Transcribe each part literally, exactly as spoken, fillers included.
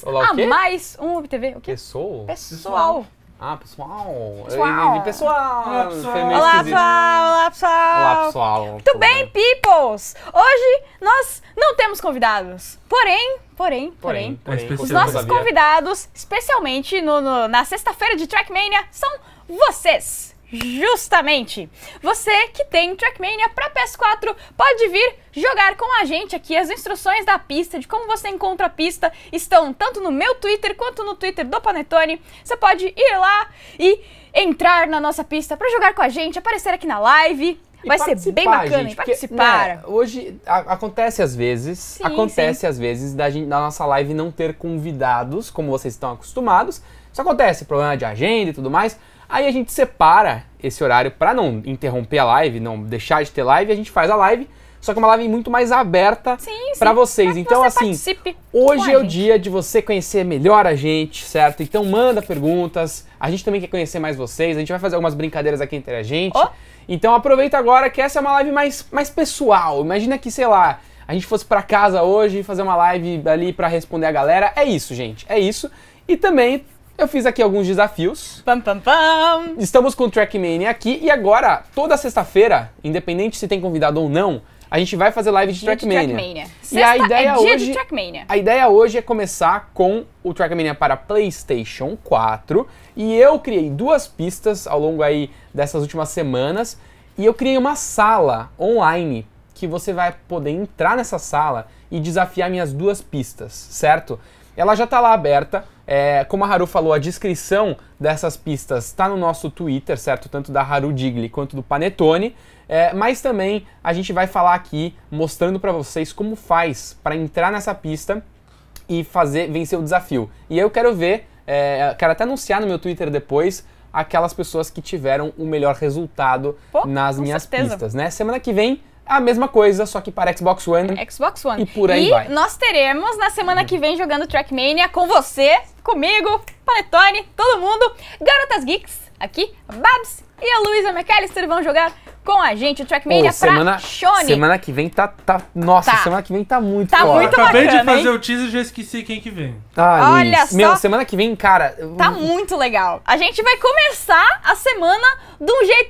Olá, a o quê? mais um UbTV. O quê? Pessoal? Pessoal. Ah, pessoal. Pessoal. E, e, pessoal. Olá, pessoal. Foi meio Olá, esquisito. pessoal. Olá, pessoal. Olá, pessoal. Tudo bem, peoples? Hoje nós não temos convidados. Porém, porém, porém, porém, especial. os porém, nossos todavia. convidados, especialmente no, no- na sexta-feira de Trackmania, são vocês. Justamente. Você que tem Trackmania para P S quatro pode vir jogar com a gente aqui. As instruções da pista, de como você encontra a pista, estão tanto no meu Twitter quanto no Twitter do Panetone. Você pode ir lá e entrar na nossa pista para jogar com a gente, aparecer aqui na live. E Vai ser bem participar, bacana, gente, e porque, participar. né, hoje a- acontece às vezes, Sim, acontece sim. às vezes da, gente, da nossa live não ter convidados, como vocês estão acostumados. Isso acontece, problema de agenda e tudo mais. Aí a gente separa esse horário para não interromper a live, não deixar de ter live, a gente faz a live, só que é uma live muito mais aberta Sim, sim, para vocês. pra que Então você assim, participe hoje com a é o gente. dia de você conhecer melhor a gente, certo? Então manda perguntas, a gente também quer conhecer mais vocês, a gente vai fazer algumas brincadeiras aqui entre a gente. Ó. Então aproveita agora que essa é uma live mais, mais pessoal. Imagina que, sei lá, a gente fosse pra casa hoje e fazer uma live ali pra responder a galera. É isso, gente, é isso. E também eu fiz aqui alguns desafios. Pam, pam, pam. Estamos com o Trackmania aqui e agora, toda sexta-feira, independente se tem convidado ou não, a gente vai fazer live de Dia de Trackmania. Trackmania. E Sexta a ideia é dia hoje de Trackmania. A ideia hoje é começar com o Trackmania para PlayStation quatro e eu criei duas pistas ao longo aí dessas últimas semanas e eu criei uma sala online que você vai poder entrar nessa sala e desafiar minhas duas pistas, certo? Ela já está lá aberta, é, como a Haru falou, a descrição dessas pistas está no nosso Twitter, certo? Tanto da Haru Digli quanto do Panetone. É, mas também a gente vai falar aqui, mostrando para vocês como faz para entrar nessa pista e fazer vencer o desafio. E eu quero ver, é, quero até anunciar no meu Twitter depois, aquelas pessoas que tiveram o melhor resultado Pô, nas com minhas certeza. pistas, né? Semana que vem, a mesma coisa, só que para Xbox One. Xbox One. E por aí e vai. nós teremos na semana que vem jogando Trackmania com você, comigo, Panetone, todo mundo, Garotas Geeks, aqui, a Babs e a Luísa McAllister vão jogar com a gente o Trackmania Pô, semana, pra Shone. semana que vem tá, tá... Nossa, Tá. semana que vem tá muito Tá foda. muito Acabei bacana, de fazer hein? o teaser e já esqueci quem que vem. Ah, Olha Luiz. só. Meu, semana que vem, cara... eu- Tá muito legal. A gente vai começar a semana de um jeito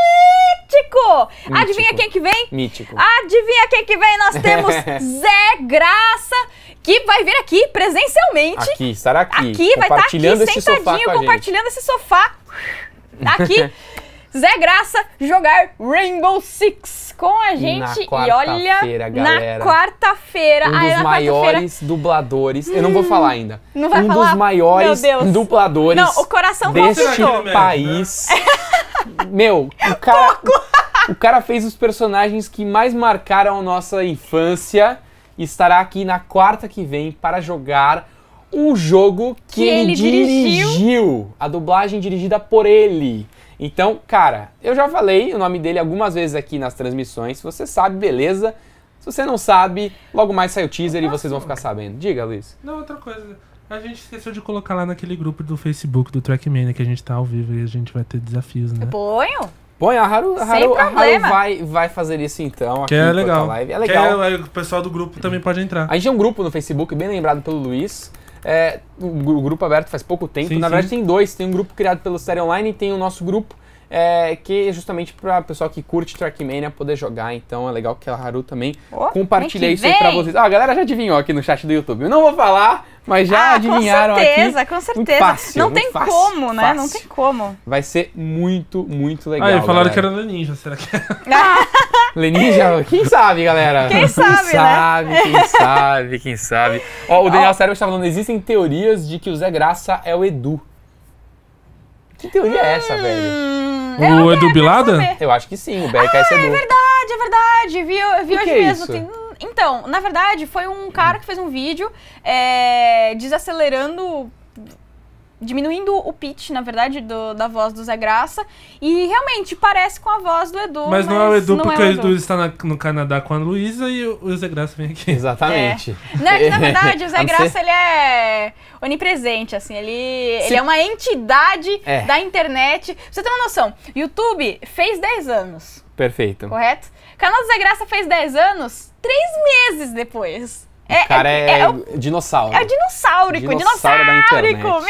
mítico. Mítico. Adivinha quem que vem? Mítico. Adivinha quem que vem? Nós temos Zé Graça, que vai vir aqui presencialmente. Aqui, estará aqui. Aqui, vai estar compartilhando aqui esse sofá sentadinho, com a gente. compartilhando esse sofá. Tá aqui, Zé Graça jogar Rainbow Six com a gente. E olha, quarta-feira, galera. na quarta-feira. Um Ah, é dos na quarta-feira. maiores dubladores. Eu não vou falar ainda. Não vai um falar? dos maiores Meu Deus. dubladores Não, o coração deste palpitou. país. Meu, o cara, o cara fez os personagens que mais marcaram a nossa infância. Estará aqui na quarta que vem para jogar um jogo que, Que ele, ele dirigiu. dirigiu. A dublagem dirigida por ele. Então, cara, eu já falei o nome dele algumas vezes aqui nas transmissões. Se você sabe, beleza. Se você não sabe, logo mais sai o teaser e vocês vão ficar sabendo. Diga, Luiz. Não, outra coisa. A gente esqueceu de colocar lá naquele grupo do Facebook do Trackmania que a gente tá ao vivo e a gente vai ter desafios, né? Ponho. Põe, a Haru, a Sem Haru, a Haru problema. vai, vai fazer isso então aqui Que é enquanto legal. a live. É Que legal. aí o pessoal do grupo também pode entrar. A gente tem um grupo no Facebook, bem lembrado pelo Luiz. É, o gru- grupo aberto faz pouco tempo. Sim, Na sim. verdade tem dois. Tem um grupo criado pelo Série Online e tem o nosso grupo, é, que é justamente para o pessoal que curte Trackmania poder jogar. Então é legal que a Haru também Ó, compartilha vem isso que aí pra vem. vocês. Ah, a galera já adivinhou aqui no chat do YouTube. Eu não vou falar, mas já ah, adivinharam com certeza, aqui. com Muito certeza. fácil, Não muito tem fácil, como, né? Não fácil. tem como. Vai ser muito, muito legal. Ah, e falaram galera. que era da Ninja, será que é? Leninja, quem sabe, galera? Quem sabe, né? sabe, Quem sabe, quem sabe. Ó, o Daniel Sérgio estava falando, existem teorias de que o Zé Graça é o Edu. Que teoria é essa, velho? Hum, O eu não Edu quero Bilada? saber. Eu acho que sim, o B R K S É Edu. verdade, é verdade. Vi, eu vi O hoje que é mesmo. isso? Tem- hum, Então, na verdade, foi um cara que fez um vídeo é, desacelerando, diminuindo o pitch, na verdade, do- da voz do Zé Graça. E realmente parece com a voz do Edu. Mas não é o Edu não porque é o Edu está na- no Canadá com a Luísa e o, o Zé Graça vem aqui. Exatamente. Não, é que na verdade o Zé A não ser- Graça ele é onipresente, assim, ele, ele é uma entidade É. da internet. Pra você ter uma noção, YouTube fez dez anos, Perfeito. correto? O canal do Zé Graça fez dez anos três meses depois. O cara é, é, é o- dinossauro. É o dinossaurico, Dinossauro da dinossaurico,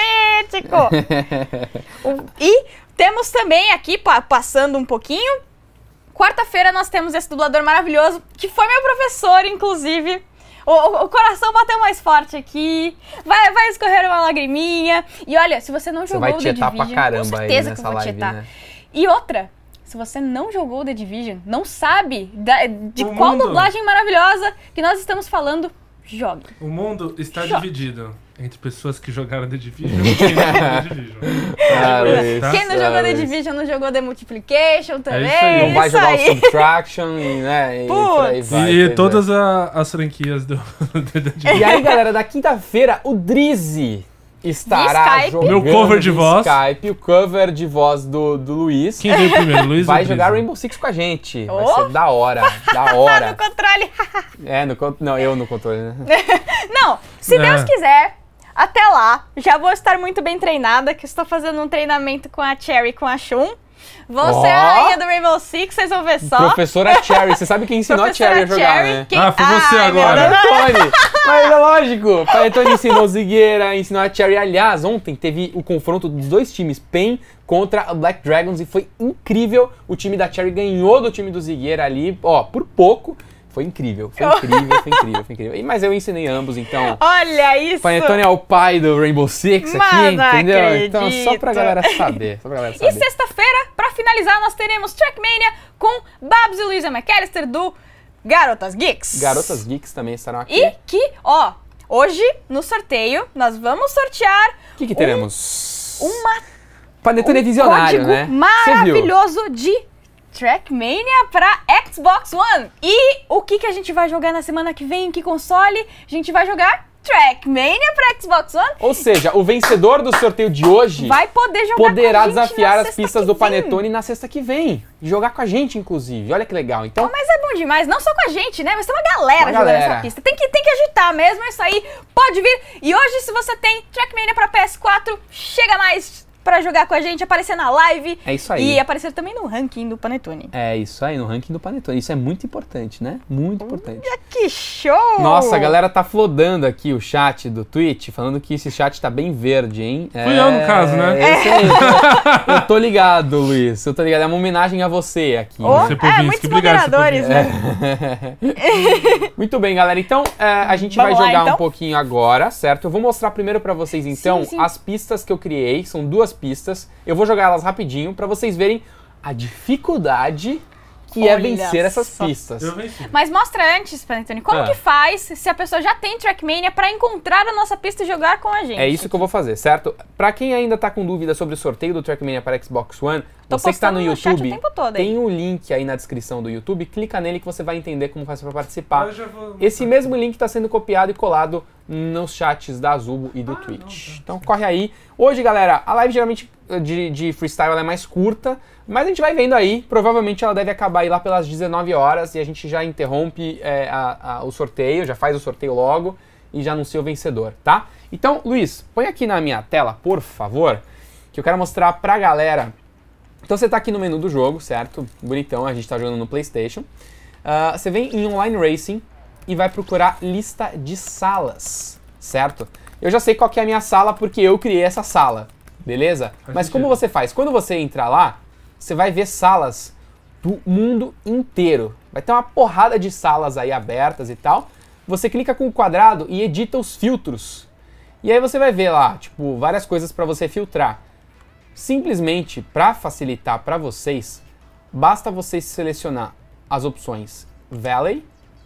mítico. O- E temos também aqui, pa- passando um pouquinho, quarta-feira nós temos esse dublador maravilhoso, que foi meu professor, inclusive. O, o- o coração bateu mais forte aqui, vai, vai escorrer uma lagriminha. E olha, se você não Você jogou vai o The tietar Division, pra caramba com aí certeza que nessa eu vou live, tietar. né? E outra, se você não jogou o The Division, não sabe da- de O qual mundo. dublagem maravilhosa que nós estamos falando, jogue. O mundo está Joga. dividido entre pessoas que jogaram The Division e quem não jogou The Division. Ah, É, Luiz. tá? Quem não Ah, jogou The Luiz. Division não jogou The Multiplication também. isso aí. Não vai isso jogar aí. o Subtraction e, né, e por aí Putz. vai. E pois é. todas a- as franquias do, do The Division. E aí, galera, da quinta-feira, o Drizzy estará Via Skype. jogando Meu cover de via voz. Skype, o cover de voz do, do Luiz. Quem veio primeiro, Luiz Vai ou jogar Drizzy? Rainbow Six com a gente. Vai Oh. ser da hora, da Tá no hora. controle. É, no, con- não, eu no controle, né? Não, se É. Deus quiser, até lá, já vou estar muito bem treinada, que estou fazendo um treinamento com a Cherry e com a Shun. Vou Ó. ser a rainha do Rainbow Six, vocês vão ver só. Professora Cherry, você sabe quem ensinou a Cherry a jogar, Cherry, né? quem- Ah, foi você Ai, meu agora. Deus. Panetone! Mas é lógico, Panetone ensinou Zigueira, ensinou a Cherry. Aliás, ontem teve o confronto dos dois times, Pen contra a Black Dragons, e foi incrível. O time da Cherry ganhou do time do Zigueira ali, ó, por pouco. Foi incrível, foi incrível, foi incrível, foi incrível. E- Mas eu ensinei ambos, então... Olha isso! Panetone é o pai do Rainbow Six aqui, Mas não entendeu? Então, só pra acredito. galera saber, só pra galera E saber. sexta-feira, pra finalizar, nós teremos Trackmania com Babs e Luisa McAllister do Garotas Geeks. Garotas Geeks também estarão aqui. E que, ó, hoje, no sorteio, nós vamos sortear O que que teremos? uma Panetone é visionário, código né? Você viu? maravilhoso de Trackmania pra Xbox One. E o que, que a gente vai jogar na semana que vem? Em que console? A gente vai jogar Trackmania pra Xbox One. Ou seja, o vencedor do sorteio de hoje Vai poder jogar poderá com a gente desafiar na as sexta pistas que do vem. Panetone na sexta que vem. E jogar com a gente, inclusive. Olha que legal. Então, Mas é bom demais, não só com a gente, né? Mas tem uma galera Uma jogando galera. essa pista. Tem que, tem que agitar mesmo, é isso aí. Pode vir. E hoje, se você tem Trackmania pra P S quatro, chega mais pra jogar com a gente, aparecer na live. É isso aí. E aparecer também no ranking do Panetone. é isso aí, no ranking do Panetone. Isso é muito importante, né? Muito importante. Que show! Nossa, a galera tá flodando aqui o chat do Twitch, falando que esse chat tá bem verde, hein? Fui eu, no caso, né? É isso aí. Eu, eu tô ligado, Luiz. Eu tô ligado. É uma homenagem a você aqui. Oh, né? Sepovinsky, é, muitos obrigado, moderadores, Sepovinsky. né? Muito bem, galera. Então, é, a gente Vamos vai lá, jogar então? um pouquinho agora, certo? Eu vou mostrar primeiro pra vocês, então, sim. as pistas que eu criei. São duas pistas. Eu vou jogar elas rapidinho pra vocês verem a dificuldade que é Olha vencer essas só. pistas. Eu venci. Mas mostra antes, Panetone, como Ah. que faz se a pessoa já tem Trackmania pra encontrar a nossa pista e jogar com a gente? É isso que eu vou fazer, certo? Pra quem ainda tá com dúvida sobre o sorteio do Trackmania para Xbox One, Tô você que tá no postando no chat o YouTube, tempo todo aí. tem um link aí na descrição do YouTube, clica nele que você vai entender como faz pra participar. Eu já vou- Esse mesmo link está sendo copiado e colado nos chats da Azubo e do Ah, Twitch. não, tá. Então corre aí. Hoje, galera, a live geralmente de, de freestyle ela é mais curta, mas a gente vai vendo aí. Provavelmente ela deve acabar aí lá pelas dezenove horas e a gente já interrompe é, a- a- o sorteio, já faz o sorteio logo e já anuncia o vencedor, tá? Então, Luiz, põe aqui na minha tela, por favor, que eu quero mostrar pra galera. Então você tá aqui no menu do jogo, certo? Bonitão, a gente tá jogando no PlayStation. Ah, você vem em Online Racing e vai procurar lista de salas, certo? Eu já sei qual que é a minha sala porque eu criei essa sala, beleza? Faz Mas como sentido. você faz? Quando você entrar lá, você vai ver salas do mundo inteiro. Vai ter uma porrada de salas aí abertas e tal. Você clica com o quadrado e edita os filtros. E aí você vai ver lá, tipo, várias coisas para você filtrar. Simplesmente, para facilitar para vocês, basta você selecionar as opções Valley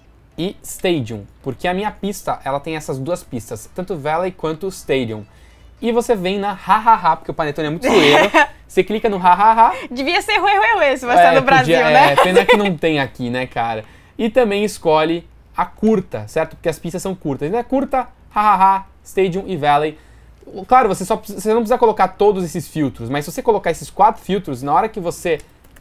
e Stadium, porque a minha pista, ela tem essas duas pistas, tanto Valley quanto Stadium. E você vem na hahaha, porque o Panetone é muito zoeiro, você clica no hahaha. Devia ser Rui Rui Rui se você é, no Brasil, podia- né? É, pena que não tem aqui, né, cara? E também escolhe a curta, certo? Porque as pistas são curtas. Então é curta, hahaha, Stadium e Valley. Claro, você, só, precisa- você não precisa colocar todos esses filtros, mas se você colocar esses quatro filtros, na hora que você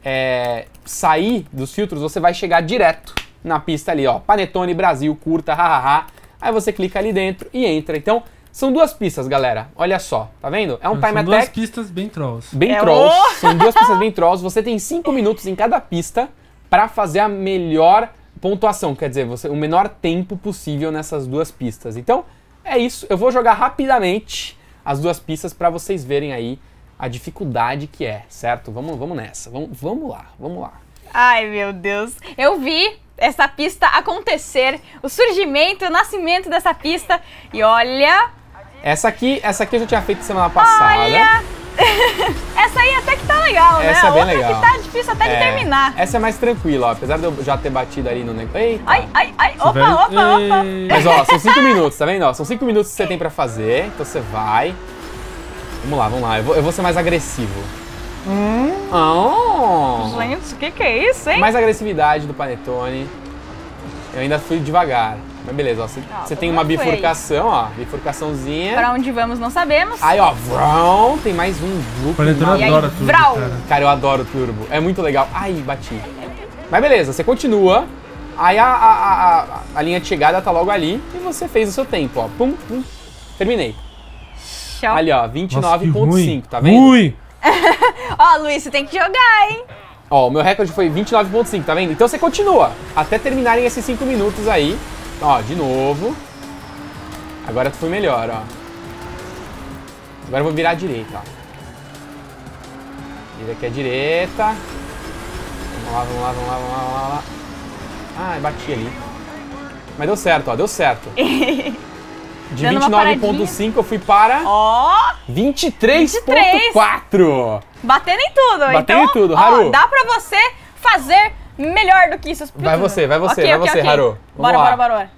é, sair dos filtros, você vai chegar direto na pista ali, ó. Panetone, Brasil, curta, hahaha. Aí você clica ali dentro e entra. Então, são duas pistas, galera. Olha só, tá vendo? É um time São duas attack pistas bem trolls. bem É trolls. o- São duas pistas bem trolls. Você tem cinco minutos em cada pista pra fazer a melhor pontuação, quer dizer, você, o menor tempo possível nessas duas pistas. Então, é isso. Eu vou jogar rapidamente as duas pistas para vocês verem aí a dificuldade que é, certo? Vamos, vamos nessa. Vamos, vamos lá, vamos lá. Ai, meu Deus. Eu vi essa pista acontecer, o surgimento, o nascimento dessa pista. E olha... Essa aqui, essa aqui eu já tinha feito semana passada. Olha... Essa aí até que tá legal, né? Essa é bem Outra legal. que tá difícil até É, de terminar. Essa é mais tranquila, ó. Apesar de eu já ter batido ali no negócio. Eita. Ai, ai, ai. Opa, vai- opa, opa. Ei. Mas ó, são cinco minutos, tá vendo? Ó, são cinco minutos que você tem pra fazer, então você vai. Vamos lá, vamos lá. Eu vou, eu vou ser mais agressivo. Hum. Oh. Gente, o que que é isso, hein? Mais agressividade do Panetone. Eu ainda fui devagar. Mas beleza, ó. Você, Ah, você tem como uma foi? bifurcação, ó. Bifurcaçãozinha. Pra onde vamos não sabemos. Aí, ó, vrão, tem mais um grupo. Panetone E aí, adora tudo, vrau. cara. Cara, eu adoro turbo. É muito legal. Ai, bati. Mas beleza, você continua. Aí a, a, a, a, a linha de chegada tá logo ali e você fez o seu tempo, ó. Pum, pum. Terminei. Tchau. Ali, ó, vinte e Nossa, nove que ponto ruim. cinco, tá vendo? Ruim! Ó, Luiz, você tem que jogar, hein? Ó, o meu recorde foi vinte e nove ponto cinco, tá vendo? Então você continua até terminarem esses cinco minutos aí. Ó, de novo. Agora tu foi melhor, ó. Agora eu vou virar à direita, ó. Vira aqui à direita. Vamos lá, vamos lá, vamos lá, vamos lá, vamos lá. Ah, bati ali. Mas deu certo, ó, deu certo. De Dando vinte uma e nove ponto cinco eu fui para Ó, vinte e três ponto quatro. batendo em tudo. Batendo então, em tudo, ó, Haru. dá pra você fazer melhor do que isso. Vai você, vai você, Ok, vai ok, você, ok. Haru. Vamos Bora, lá. bora, bora, bora.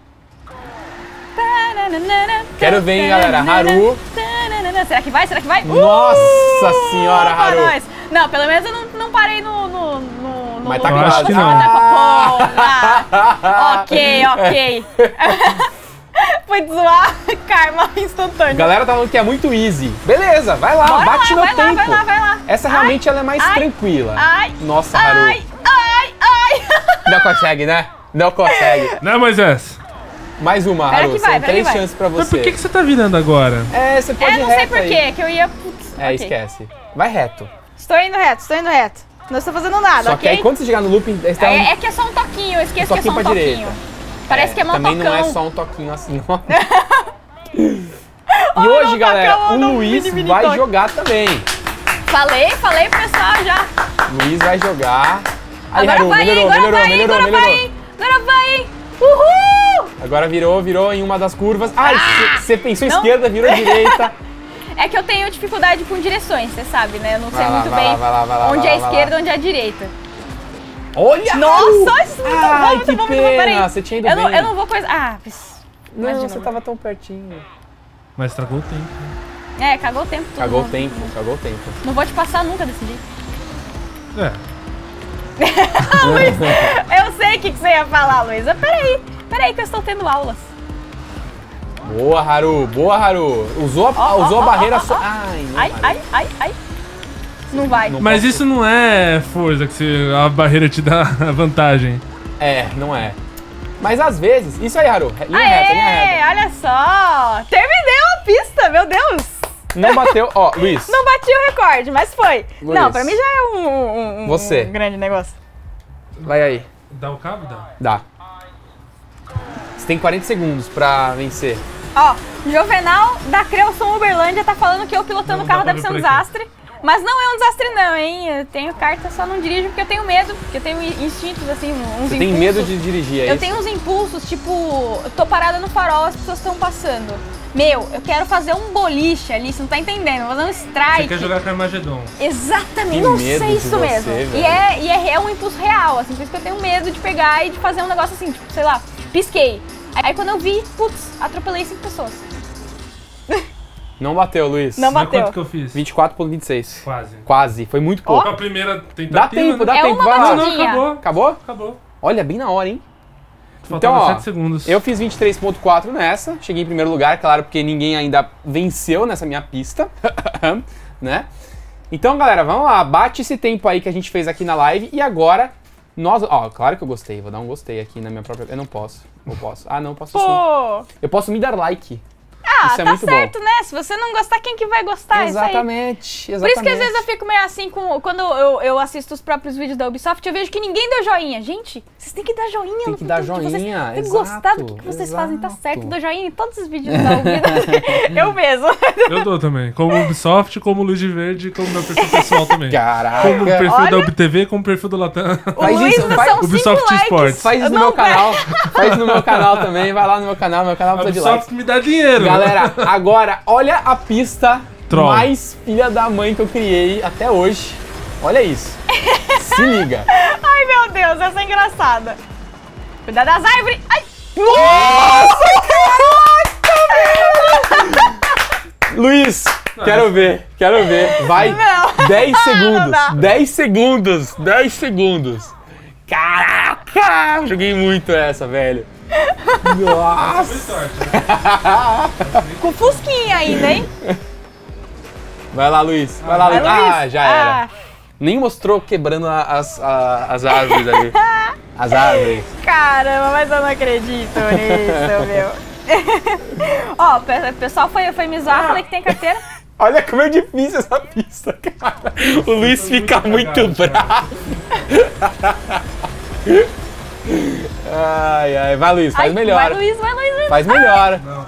Quero ver, hein, galera. Haru. Será que vai? Será que vai? Nossa Uh, senhora, pra Haru. nós. Não, pelo menos eu não, não parei no... no, no, no Mas tá Eu lugar. acho que não. Ah, tá com a Ok, ok. Foi zoar. Karma instantâneo. Galera tá falando que é muito easy. Beleza, vai lá, Bora bate lá, no vai tempo. lá, vai lá, vai lá. Essa Ai, realmente ela é mais ai, tranquila. Ai, Nossa, Haru. ai, ai, ai. Não consegue, né? Não consegue. Né, Moisés? Mais uma, Pera Haru. que vai, São pera três que vai. chances pra Mas você. por que, que você tá virando agora? É, você pode É, ir não sei reto por aí. quê, que eu ia... Putz, É, ok. esquece. Vai reto. Estou indo reto, estou indo reto. Não estou fazendo nada, Só que ok? aí quando você chegar no looping, você tá É, é que é só um toquinho, eu esqueço Um que é só um toquinho pra toquinho. direita. Parece que é motocão. Também não é só um toquinho assim, não. E Olha o hoje, galera, tocão, o não, Luiz mini, mini vai toque. jogar também. Falei, falei pro pessoal já. Luiz vai jogar. Aí, Agora Haru, vai, melhorou, agora melhorou, vai, melhorou, agora melhorou. vai, agora vai. Uhul! Agora virou, virou em uma das curvas. Ai, você pensou Não. esquerda, virou direita. É que eu tenho dificuldade com direções, você sabe, né? Eu não sei Vai lá, muito vai bem lá, vai lá, vai lá, onde vai é a lá, vai esquerda lá. e onde é a direita. Olha! Nossa, isso é muito bom, Ai, muito que bom, muito bom, peraí. pena, você tinha ido eu não, bem. eu não vou coisa... Ah, pss, Não, imagina, você mano. tava tão pertinho. Mas estragou o tempo. É, cagou o tempo tudo. Cagou o não- tempo, cagou o tempo. Não vou te passar nunca desse jeito. É. Eu sei o que, que você ia falar, Luísa. Peraí, peraí que eu estou tendo aulas. Boa, Haru, boa, Haru. Usou a, Ó, ó, usou a ó, barreira ó, só. ó. Ai, não, Ai, Haru. ai, ai, ai. Não vai. Não Mas posso. isso não é força que você, a barreira te dá a vantagem. É, não é. Mas às vezes. Isso aí, Haru. Linha reta, linha Aê, reta. olha só. Terminei uma pista, meu Deus. Não bateu. Ó, Luiz. Não bati o recorde, mas foi. Luiz. Não, pra mim já é um, um, um- Você. um grande negócio. Vai aí. Dá o cabo? Dá. Dá. Você tem quarenta segundos pra vencer. Ó, Jovenal da Creuson Uberlândia tá falando que eu pilotando Não o carro dá pra deve ser ver um por aqui. desastre. Mas não é um desastre não, hein? Eu tenho carta, só não dirijo porque eu tenho medo. Porque eu tenho instintos, assim, uns Você impulsos. tem medo de dirigir, é Eu isso? tenho uns impulsos, tipo, eu tô parada no farol, as pessoas estão passando. Meu, eu quero fazer um boliche ali, você não tá entendendo, vou fazer um strike. Você quer jogar com Armagedon. Que Exatamente, não medo sei de isso você, mesmo. velho. E é, e é, é um impulso real, assim, por isso que eu tenho medo de pegar e de fazer um negócio assim, tipo, sei lá, pisquei. Aí quando eu vi, putz, atropelei cinco pessoas. Não bateu, Luiz. Não Mas bateu. quanto que eu fiz? vinte e quatro ponto vinte e seis. Quase. Quase, foi muito pouco. Com a primeira tentativa. Dá tempo, né? dá É tempo, uma vai Não, lá. não, batidinha. acabou. Acabou? Acabou. Olha, bem na hora, hein? Faltava Então, ó, sete segundos. Eu fiz vinte e três ponto quatro nessa, cheguei em primeiro lugar, claro, porque ninguém ainda venceu nessa minha pista, né? Então, galera, vamos lá, bate esse tempo aí que a gente fez aqui na live e agora nós... Ó, claro que eu gostei, vou dar um gostei aqui na minha própria... Eu não posso, eu posso. Ah, não, posso sim. Pô! Eu posso me dar like. Ah, Ah, isso é tá muito certo, bom. né? Se você não gostar, quem que vai gostar? Exatamente, Por exatamente. isso que às vezes eu fico meio assim, com, quando eu, eu assisto os próprios vídeos da Ubisoft, eu vejo que ninguém deu joinha. Gente, vocês têm que dar joinha. Tem no que dar tudo que vocês- joinha, Tem que exato, gostar do que vocês exato. fazem, tá certo. Dou joinha em todos os vídeos da Ubisoft. Eu mesmo. Eu dou também. Como Ubisoft, como Luz de Verde, como meu perfil pessoal também. Caraca. Como o perfil Olha. da UbTV, como o perfil do Latam. O Faz Luiz isso, não faz- são cinco Ubisoft likes. Esports. Faz isso no Não, meu canal. Faz isso no meu canal também. Vai lá no meu canal. Meu canal A precisa de likes. Ubisoft me dá dinheiro. Galera, agora, olha a pista Troll. mais filha da mãe que eu criei até hoje. Olha isso. Se liga. Ai, meu Deus, essa é engraçada. Cuidado das árvores. Ai. Nossa, caraca, Luiz, quero ver, quero ver. Vai, Não. dez Não segundos, dá. dez segundos, dez segundos. Caraca, joguei muito essa, velho. Nossa. Foi sorte, né? Com fusquinha ainda, hein? Vai lá, Luiz, vai lá, Vai, Luiz. Luiz. Ah, já era. Ah, Nem mostrou quebrando a- as, a- as árvores ali. As árvores. caramba, mas eu não acredito nisso, meu. Ó, o pessoal foi, foi me zoar, falei que tem carteira. Olha como é difícil essa pista, cara. O Luiz fica muito bravo. Ai, ai. Vai, Luiz, faz Ai, melhor. Vai, Luiz, vai, Luiz. vai. Faz melhor. Não.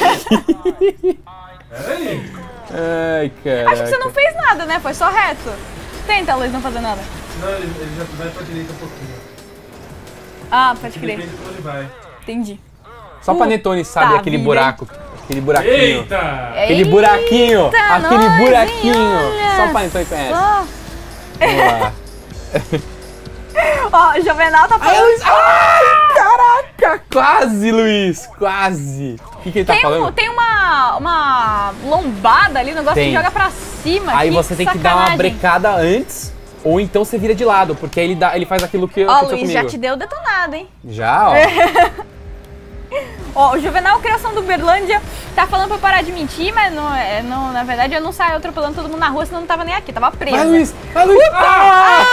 Peraí. Ai, cara. Acho que você não fez nada, né? Foi só reto. Tenta, Luiz, não fazer nada. Não, ele, ele já vai pra direita um pouquinho. Ah, pode crer. Depende de como ele vai. Entendi. Só pra Netone sabe Puta aquele vida. buraco. Aquele buraquinho. Eita! Aquele buraquinho. Eita, aquele nós, buraquinho. hein, olha Só pra Netone conhece. só. Vamos lá. Ó, o Juvenal tá Ai, falando. Luiz. Ai, caraca. Quase, Luiz. Quase. O que, que ele tá Tem, falando? um, tem uma, uma lombada ali, o negócio Tem. que joga pra cima. Aí que você tem que dar uma sacanagem. brecada antes, ou então você vira de lado, porque aí ele, dá, ele faz aquilo que Ó, aconteceu Luiz, comigo. já te deu detonado, hein? Já, ó. Ó, o Juvenal Criação do Uberlândia tá falando pra eu parar de mentir, mas não, é, não, na verdade eu não saio atropelando todo mundo na rua, senão eu não tava nem aqui, tava presa. Vai, Luiz! Vai, Luiz! Ah!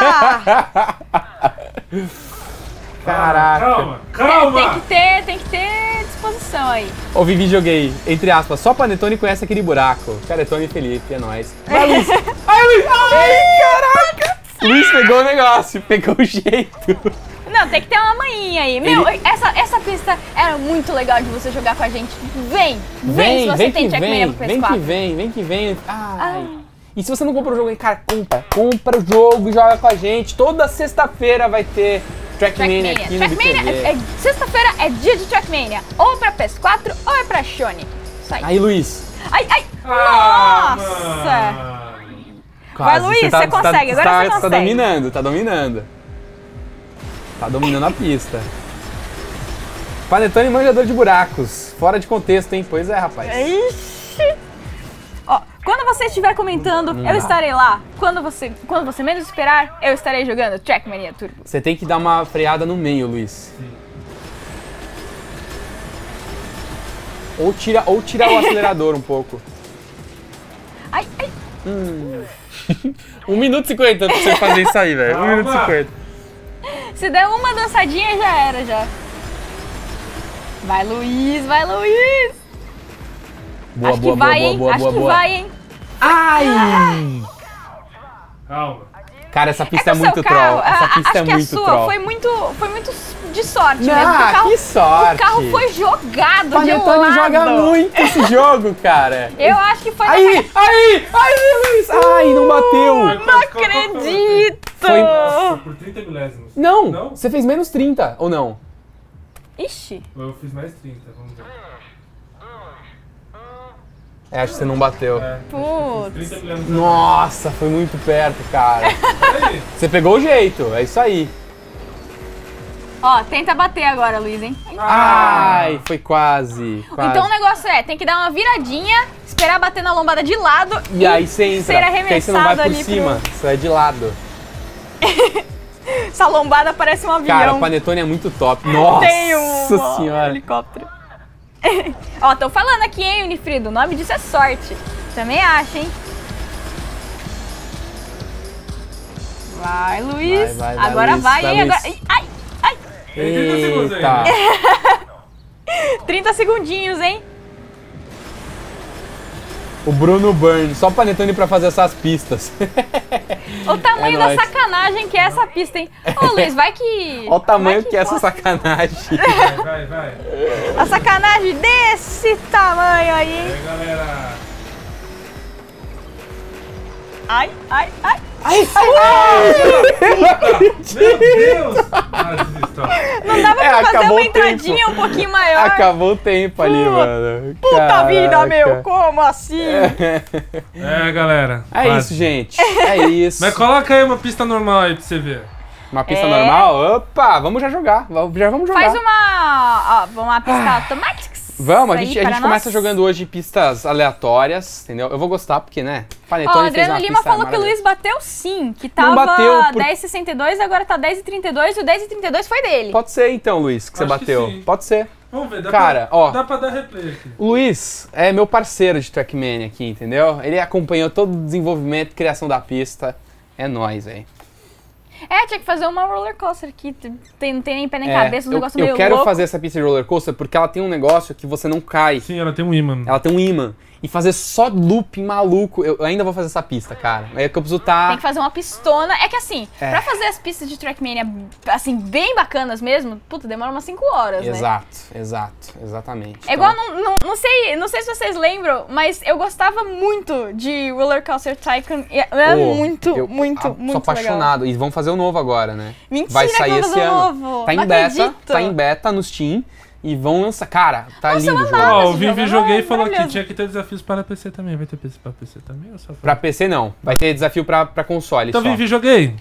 Caraca. Calma, É, calma! tem que ter, tem que ter disposição aí. Ô, Vivi, joguei, entre aspas, só Panetone conhece aquele buraco. Caretone e Felipe, é nóis. Vai, Luiz! Ai, Luiz! Ai, caraca! Luiz pegou o negócio, pegou o jeito. Não, tem que ter uma manhinha aí. Meu, essa, essa pista era muito legal de você jogar com a gente. Vem, vem, Vem, se você vem tem que Trackmania vem, pro P S vem que quatro. vem, vem que vem. Ai. Ai. E se você não comprou o jogo aí, cara, compra. Compra o jogo e joga com a gente. Toda sexta-feira vai ter Trackmania Trackmania. aqui no Trackmania, B T V. é, é- sexta-feira é dia de Trackmania. Ou é pra P S quatro ou é pra Sony. Isso aí. Aí, Luiz. Ai, ai, Ah, nossa! mano. Vai, Luiz, você consegue, agora você tá, Tá consegue. dominando, tá dominando. Tá dominando a pista. Panetone manjador de buracos. Fora de contexto, hein? Pois é, rapaz. Ixi. Ó, quando você estiver comentando, eu estarei lá. Quando você, quando você menos esperar, eu estarei jogando Trackmania Turbo. Você tem que dar uma freada no meio, Luiz. Ou tira, ou tira o acelerador um pouco. Ai, ai. um minuto e cinquenta pra você fazer isso aí, velho. um Calma. minuto e cinquenta. Se der uma dançadinha, já era, já. Vai, Luiz, vai, Luiz. Boa, Acho boa, que vai, boa, hein? boa, Acho boa, que boa. vai, hein? Ai! Calma. Cara, essa É pista que é o muito seu troll. carro, Essa a- pista acho é que muito a sua troll. foi muito, foi muito de sorte Não, mesmo. porque o carro, que sorte. O carro foi jogado de Panetone lado. joga muito esse jogo, cara. Eu acho que foi... Aí, aí, aí, Luiz. Ai, não bateu. Não acredito! Foi- Por trinta milésimos. Não, Não? você fez menos trinta, ou não? Ixi. Eu fiz mais trinta, vamos ver. É, acho que você não bateu. É, Putz. trinta milésimos. Nossa, foi muito perto, cara. Aí, Você pegou o jeito, é isso aí. Ó, tenta bater agora, Luiz, hein? Ai, foi quase, quase. Então o negócio é, tem que dar uma viradinha, esperar bater na lombada de lado E aí você entra, ser porque aí você não vai arremessado por ali cima, você vai de lado. Essa lombada parece um avião. Cara, o Panetone é muito top. Nossa Tem um senhora. helicóptero. Ó, tô falando aqui, hein, Unifrido? O nome disso é sorte. Também acho, hein? Vai, Luiz. Vai, vai, vai, agora Luiz, vai, vai, hein? Luiz. Agora... Ai, ai. tem trinta segundos Eita. aí. trinta segundinhos, hein? O Bruno Burn, só panetone pra fazer essas pistas. O tamanho É da nóis. sacanagem que é essa pista, hein? Ô, Luiz, vai que... Olha o tamanho vai que é essa possa. sacanagem. Vai, vai, vai. A sacanagem desse tamanho aí, hein? Aí, galera. Ai, ai, ai. Ai, Meu Deus! Ah, desisto. Não dava É, pra fazer acabou uma o entradinha tempo. um pouquinho maior? Acabou o tempo ali, Puta- mano. Puta Caraca. vida, meu, como assim? É, galera. É quase. isso, gente. É isso. Mas coloca aí uma pista normal aí pra você ver. Uma pista É. normal? Opa, vamos já jogar. Vamos- Já vamos jogar. Faz uma... Ó, uma pista automática. Vamos, a aí gente, a para gente nós. começa jogando hoje pistas aleatórias, entendeu? Eu vou gostar porque, né? Ó, Panetone o fez Adriano uma Lima pista falou que o maravilhosa. Luiz bateu sim, que Não tava bateu por- dez e sessenta e dois, agora tá dez e trinta e dois e o dez e trinta e dois foi dele. Pode ser então, Luiz, que você Acho que bateu. sim. Pode ser. Vamos ver, dá Cara, pra, ó. dá pra dar replay aqui. O Luiz é meu parceiro de Trackmania aqui, entendeu? Ele acompanhou todo o desenvolvimento e criação da pista. É nóis, velho. É, tinha que fazer uma roller coaster aqui, tem, não tem nem pé nem É, cabeça, um eu, negócio eu meio quero louco. fazer essa pista de roller coaster porque ela tem um negócio que você não cai. Sim, ela tem um imã. Ela tem um imã. E fazer só looping maluco. Eu ainda vou fazer essa pista, cara. É que eu preciso estar. Tem que fazer uma pistona. É que assim, É. pra fazer as pistas de Trackmania, assim, bem bacanas mesmo, puta, demora umas cinco horas, né? Exato, exato, exatamente. É igual, Então, não, não, não sei, não sei se vocês lembram, mas eu gostava muito de Roller Coaster Tycoon. e É pô, muito, eu- muito, ah, muito Sou apaixonado. E vão fazer o novo agora, né? Mentira Vai que sair vão esse fazer o ano. novo. Tá em Não beta, acredito. tá em beta no Steam. E vão lançar. Cara, tá Nossa, lindo o eu jogo. amava. Ó, o esse Vivi jogo, Joguei é falou que maravilhoso. tinha que ter desafios para P C também. Vai ter P C para P C também ou só Pra P C não. Vai ter desafio pra, pra console Então, só. Vivi Joguei.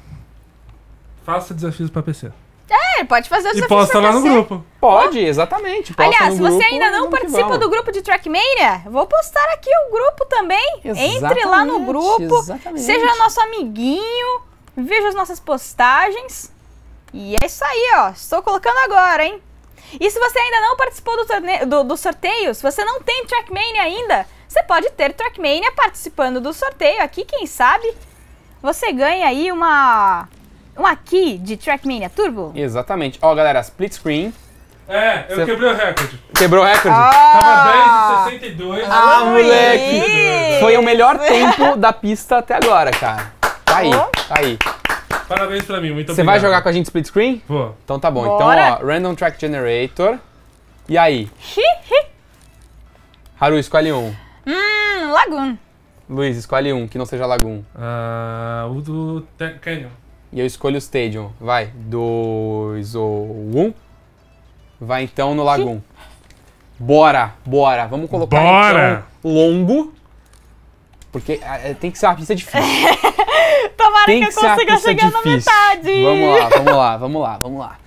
Faça desafios para P C. É, pode fazer os E desafios posta pra lá no P C. grupo. Pode, exatamente. Posta Aliás, no se você grupo ainda e não vamos que participa vamos. do grupo de Trackmania, vou postar aqui o grupo também. Entre lá no Exatamente, grupo, exatamente. seja nosso amiguinho, veja as nossas postagens. E é isso aí, ó. Estou colocando agora, hein? E se você ainda não participou do, torne... do, do sorteio, se você não tem Trackmania ainda, você pode ter Trackmania participando do sorteio aqui, quem sabe você ganha aí uma... uma key de Trackmania Turbo. Exatamente. Ó, galera, split screen. É, eu Cê- quebrei o recorde. Quebrou o recorde. Tava dez e sessenta e dois. Ah, Ui! moleque! Foi o melhor tempo da pista até agora, cara. Tá aí, Ó. tá aí. Parabéns pra mim, muito Você obrigado. vai jogar com a gente split screen? Vou. Então tá bom. Bora. Então, ó, Random Track Generator. E aí? Xiii. Haru, escolhe um. Hum, Lagoon. Luiz, escolhe um, que não seja Lagoon. Ah, o do Te- Canyon. E eu escolho o Stadium. Vai. Dois ou um. Vai então no Lagoon. Bora, bora. Vamos colocar Bora. então longo. Porque é, tem que ser uma pista difícil. Tomara Tem que que eu ser uma consiga pista chegar na difícil. metade. Vamos lá, vamos lá, vamos lá, vamos lá.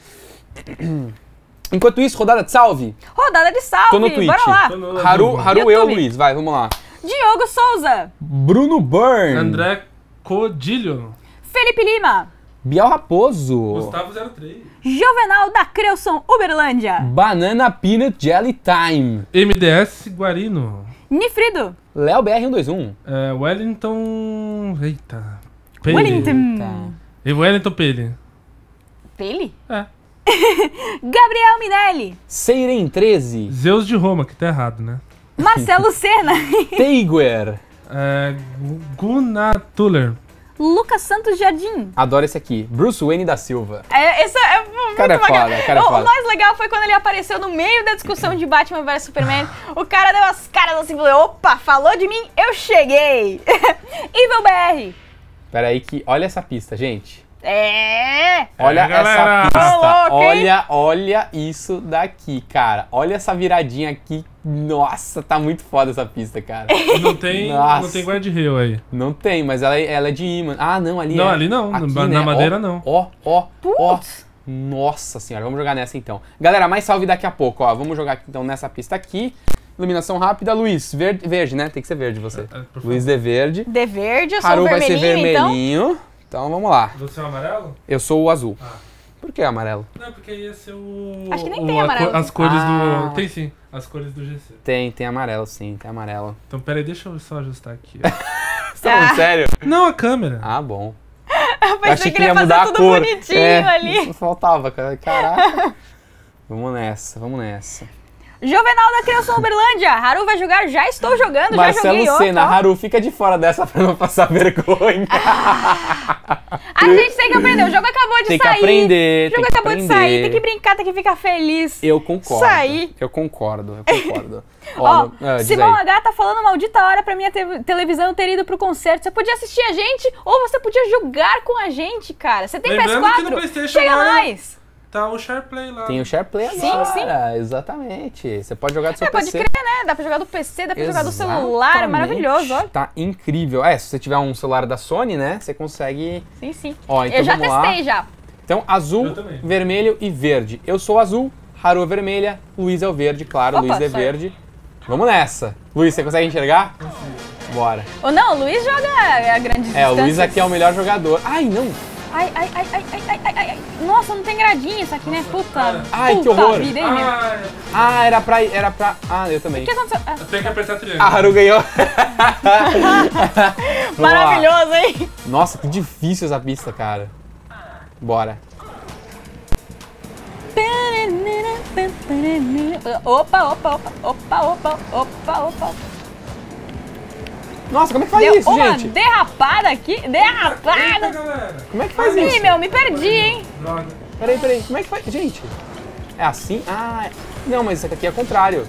Enquanto isso, rodada de salve. Rodada de salve. Tô no Twitch. Bora lá. Tô no Haru, Google. Haru eu, YouTube. Luiz. Vai, vamos lá. Diogo Souza. Bruno Burn. André Codilho. Felipe Lima. Biel Raposo. Gustavo zero três. Juvenal da Creuson Uberlândia. Banana Peanut Jelly Time. M D S Guarino. Nifrido. Léo B R um dois um. É, Wellington... Eita. Pele. Wellington. Tá. E Wellington Pele. Pele? É. Gabriel Minelli. Seiren treze. Zeus de Roma, que tá errado, né? Marcelo Sena. Teiguer. É, Gunnar Tuller. Lucas Santos Jardim. Adoro esse aqui. Bruce Wayne da Silva. É, esse é muito Cara é bacana. foda, cara é o, foda. o mais legal foi quando ele apareceu no meio da discussão de Batman versus Superman. O cara deu as caras assim, falou, opa, falou de mim, eu cheguei. Evil B R. Pera aí que... Olha essa pista, gente. É. Olha É, galera. essa pista. Ô, louco, hein? olha, olha isso daqui, cara. Olha essa viradinha aqui. Nossa, tá muito foda essa pista, cara. Não tem, Nossa. não tem guarda-reio aí. Não tem, mas ela, é- ela é de imã. Ah, não, ali Não, é. ali não. Aqui, Na- né? na madeira Ó, não. Ó, ó, ó. Putz. Nossa senhora, vamos jogar nessa então. Galera, mais salve daqui a pouco, ó. Vamos jogar aqui, então nessa pista aqui. Iluminação rápida. Luiz, verde, verde, né? Tem que ser verde você. É, por favor. Luiz de verde. De verde, eu sou Haru o vai ser vermelhinho, então. vermelhinho. Então vamos lá. Você é o amarelo? Eu sou o azul. Ah. Por que amarelo? Não, porque ia ser o... Acho que nem o- tem a amarelo. co- As cores Ah. do... Tem sim, as cores do G C. Tem, tem amarelo sim, tem amarelo. Então, peraí, deixa eu só ajustar aqui. Você tá falando Ah. sério? Não, a câmera. Ah, bom. Eu pensei Achei que que ele ia ia fazer mudar a tudo cor. bonitinho É, ali. isso faltava, cara. Caraca. Vamos nessa, vamos nessa. Jovenal da Criação Uberlândia. Haru vai jogar, já estou jogando, Marcelo já joguei Senna, outro. Haru, fica de fora dessa pra não passar vergonha. A gente tem que aprender, o jogo acabou de Tem que sair. aprender, O jogo tem que acabou de sair, aprender. tem que brincar, tem que ficar feliz. Eu concordo. Sair. Eu concordo, eu concordo. Ó, no- ah, diz Simão aí. H tá falando maldita hora pra minha te- televisão ter ido pro concerto. Você podia assistir a gente ou você podia jogar com a gente, cara. Você tem Lembrando P S que no quatro? PlayStation Chega agora mais. Tá o SharePlay lá. Tem o SharePlay Sim, agora. sim. Exatamente. Você pode jogar do seu É, pode P C. crer, né? Dá pra jogar do P C, dá pra jogar do celular, é Exatamente. maravilhoso, ó. Tá incrível. É, se você tiver um celular da Sony, né, você consegue... Sim, sim. Ó, então Eu já vamos lá. testei já. Então, azul, Eu também. vermelho e verde. Eu sou azul, Haru é vermelha, Luiz é o verde, claro, Opa, Luiz é sou eu. verde. Vamos nessa. Luiz, você consegue enxergar? Bora. Ou não, o Luiz joga a grandes É, o Luiz distâncias. aqui é o melhor jogador. Ai, não. Ai, ai, ai, ai, ai, ai, ai, ai. Nossa, não tem gradinha isso aqui, né? Puta. Ai, que puta horror. vida, hein, meu? Ah, Ah, era pra... Era pra... Ah, eu também. O que aconteceu? Ah, eu tenho que apertar A triângulo. Haru ganhou. Vamos lá. maravilhoso, hein? Nossa, que difícil essa pista, cara. Bora. Opa, opa, opa, opa, opa, opa, opa. Nossa, como é que faz Deu isso, uma gente? derrapada aqui. Eita, Derrapada. galera. Como é que faz Ih, isso? meu, me perdi, hein? Droga. Peraí, peraí. Como é que faz? Gente. É assim? Ah, é- não, mas isso aqui é o contrário.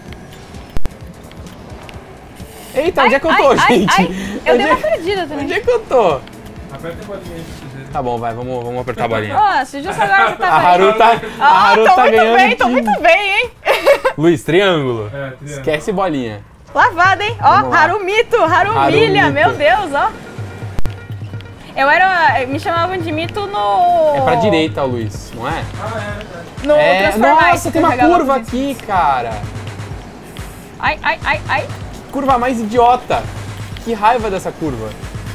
Eita, onde é que eu tô, ai, ai, gente? ai. Eu Onde dei é- uma perdida também. Onde é que eu tô? Aperta a bolinha aí pra vocês. Tá bom, vai, vamos, vamos apertar a bolinha. Ó, se justo agora você tá A Haru tá, a Ah, Haru tô tá muito ganhando. bem, tô de- muito bem, hein? Luiz, triângulo. É, triângulo. Esquece bolinha. Lavada, hein? Ó, Vamos lá. Haru Mito, Haru Haru Milha, Mito. meu Deus, ó. Eu era. Me chamavam de Mito no. É pra direita, Luiz, não é? Ah, é verdade. No É, Transformice, nossa, que tem eu uma jogava curva com aqui, cara. Ai, ai, ai, ai. Curva mais idiota. Que raiva dessa curva.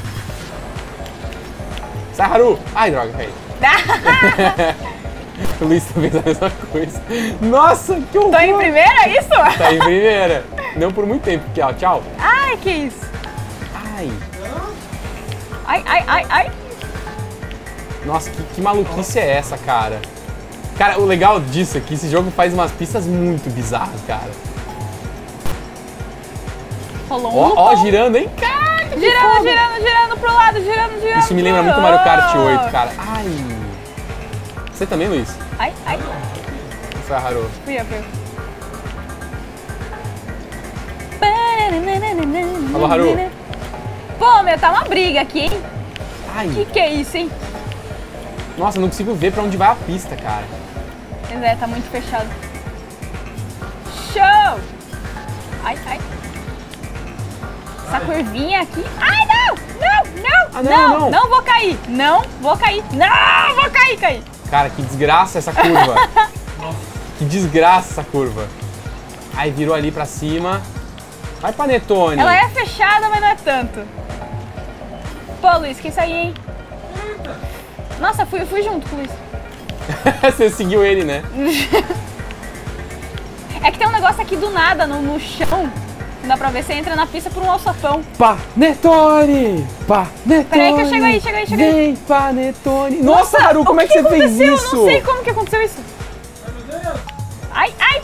Sai, Haru. Ai, droga, caí. O Luiz fez a mesma coisa. Nossa, que horror. Tô em primeira, é isso? Tá em primeira. Não por muito tempo, porque, ó, tchau. Ai, que isso. Ai. Ai, ai, ai, ai. Nossa, que, que maluquice é essa, cara? Cara, o legal disso é que esse jogo faz umas pistas muito bizarras, cara. Rolou um Ó, ó, lupão. girando, hein? Caraca, que Girando, foda. girando, girando pro lado, girando, girando. Isso me lembra muito Mario Kart oito, cara. Ai. Você também, Luiz? Ai, ai. Ou foi a Haru? Fui eu, fui eu. Alô, Haru. Pô, meu, tá uma briga aqui, hein? Ai. Que que é isso, hein? Nossa, eu não consigo ver pra onde vai a pista, cara. Pois é, tá muito fechado. Show! Ai, ai. Essa curvinha aqui. Ai, não! Não, não! Ah, não, não. Não vou cair! Não vou cair! Não vou cair, cair! Cara, que desgraça essa curva. Que desgraça essa curva. Aí virou ali pra cima. Vai, Panetone. Ela é fechada, mas não é tanto. Pô, Luiz, que isso aí, hein? Nossa, fui, fui junto com o Luiz. Você seguiu ele, né? É que tem um negócio aqui do nada, no, no chão. Não dá pra ver, você entra na pista por um alçapão. Panetone! Panetone! Peraí que eu chego aí, chego aí, chego aí. Vem, Panetone! Nossa, Haru, como o é que, você fez aconteceu? isso? Eu não sei como que aconteceu isso. Ai, ai!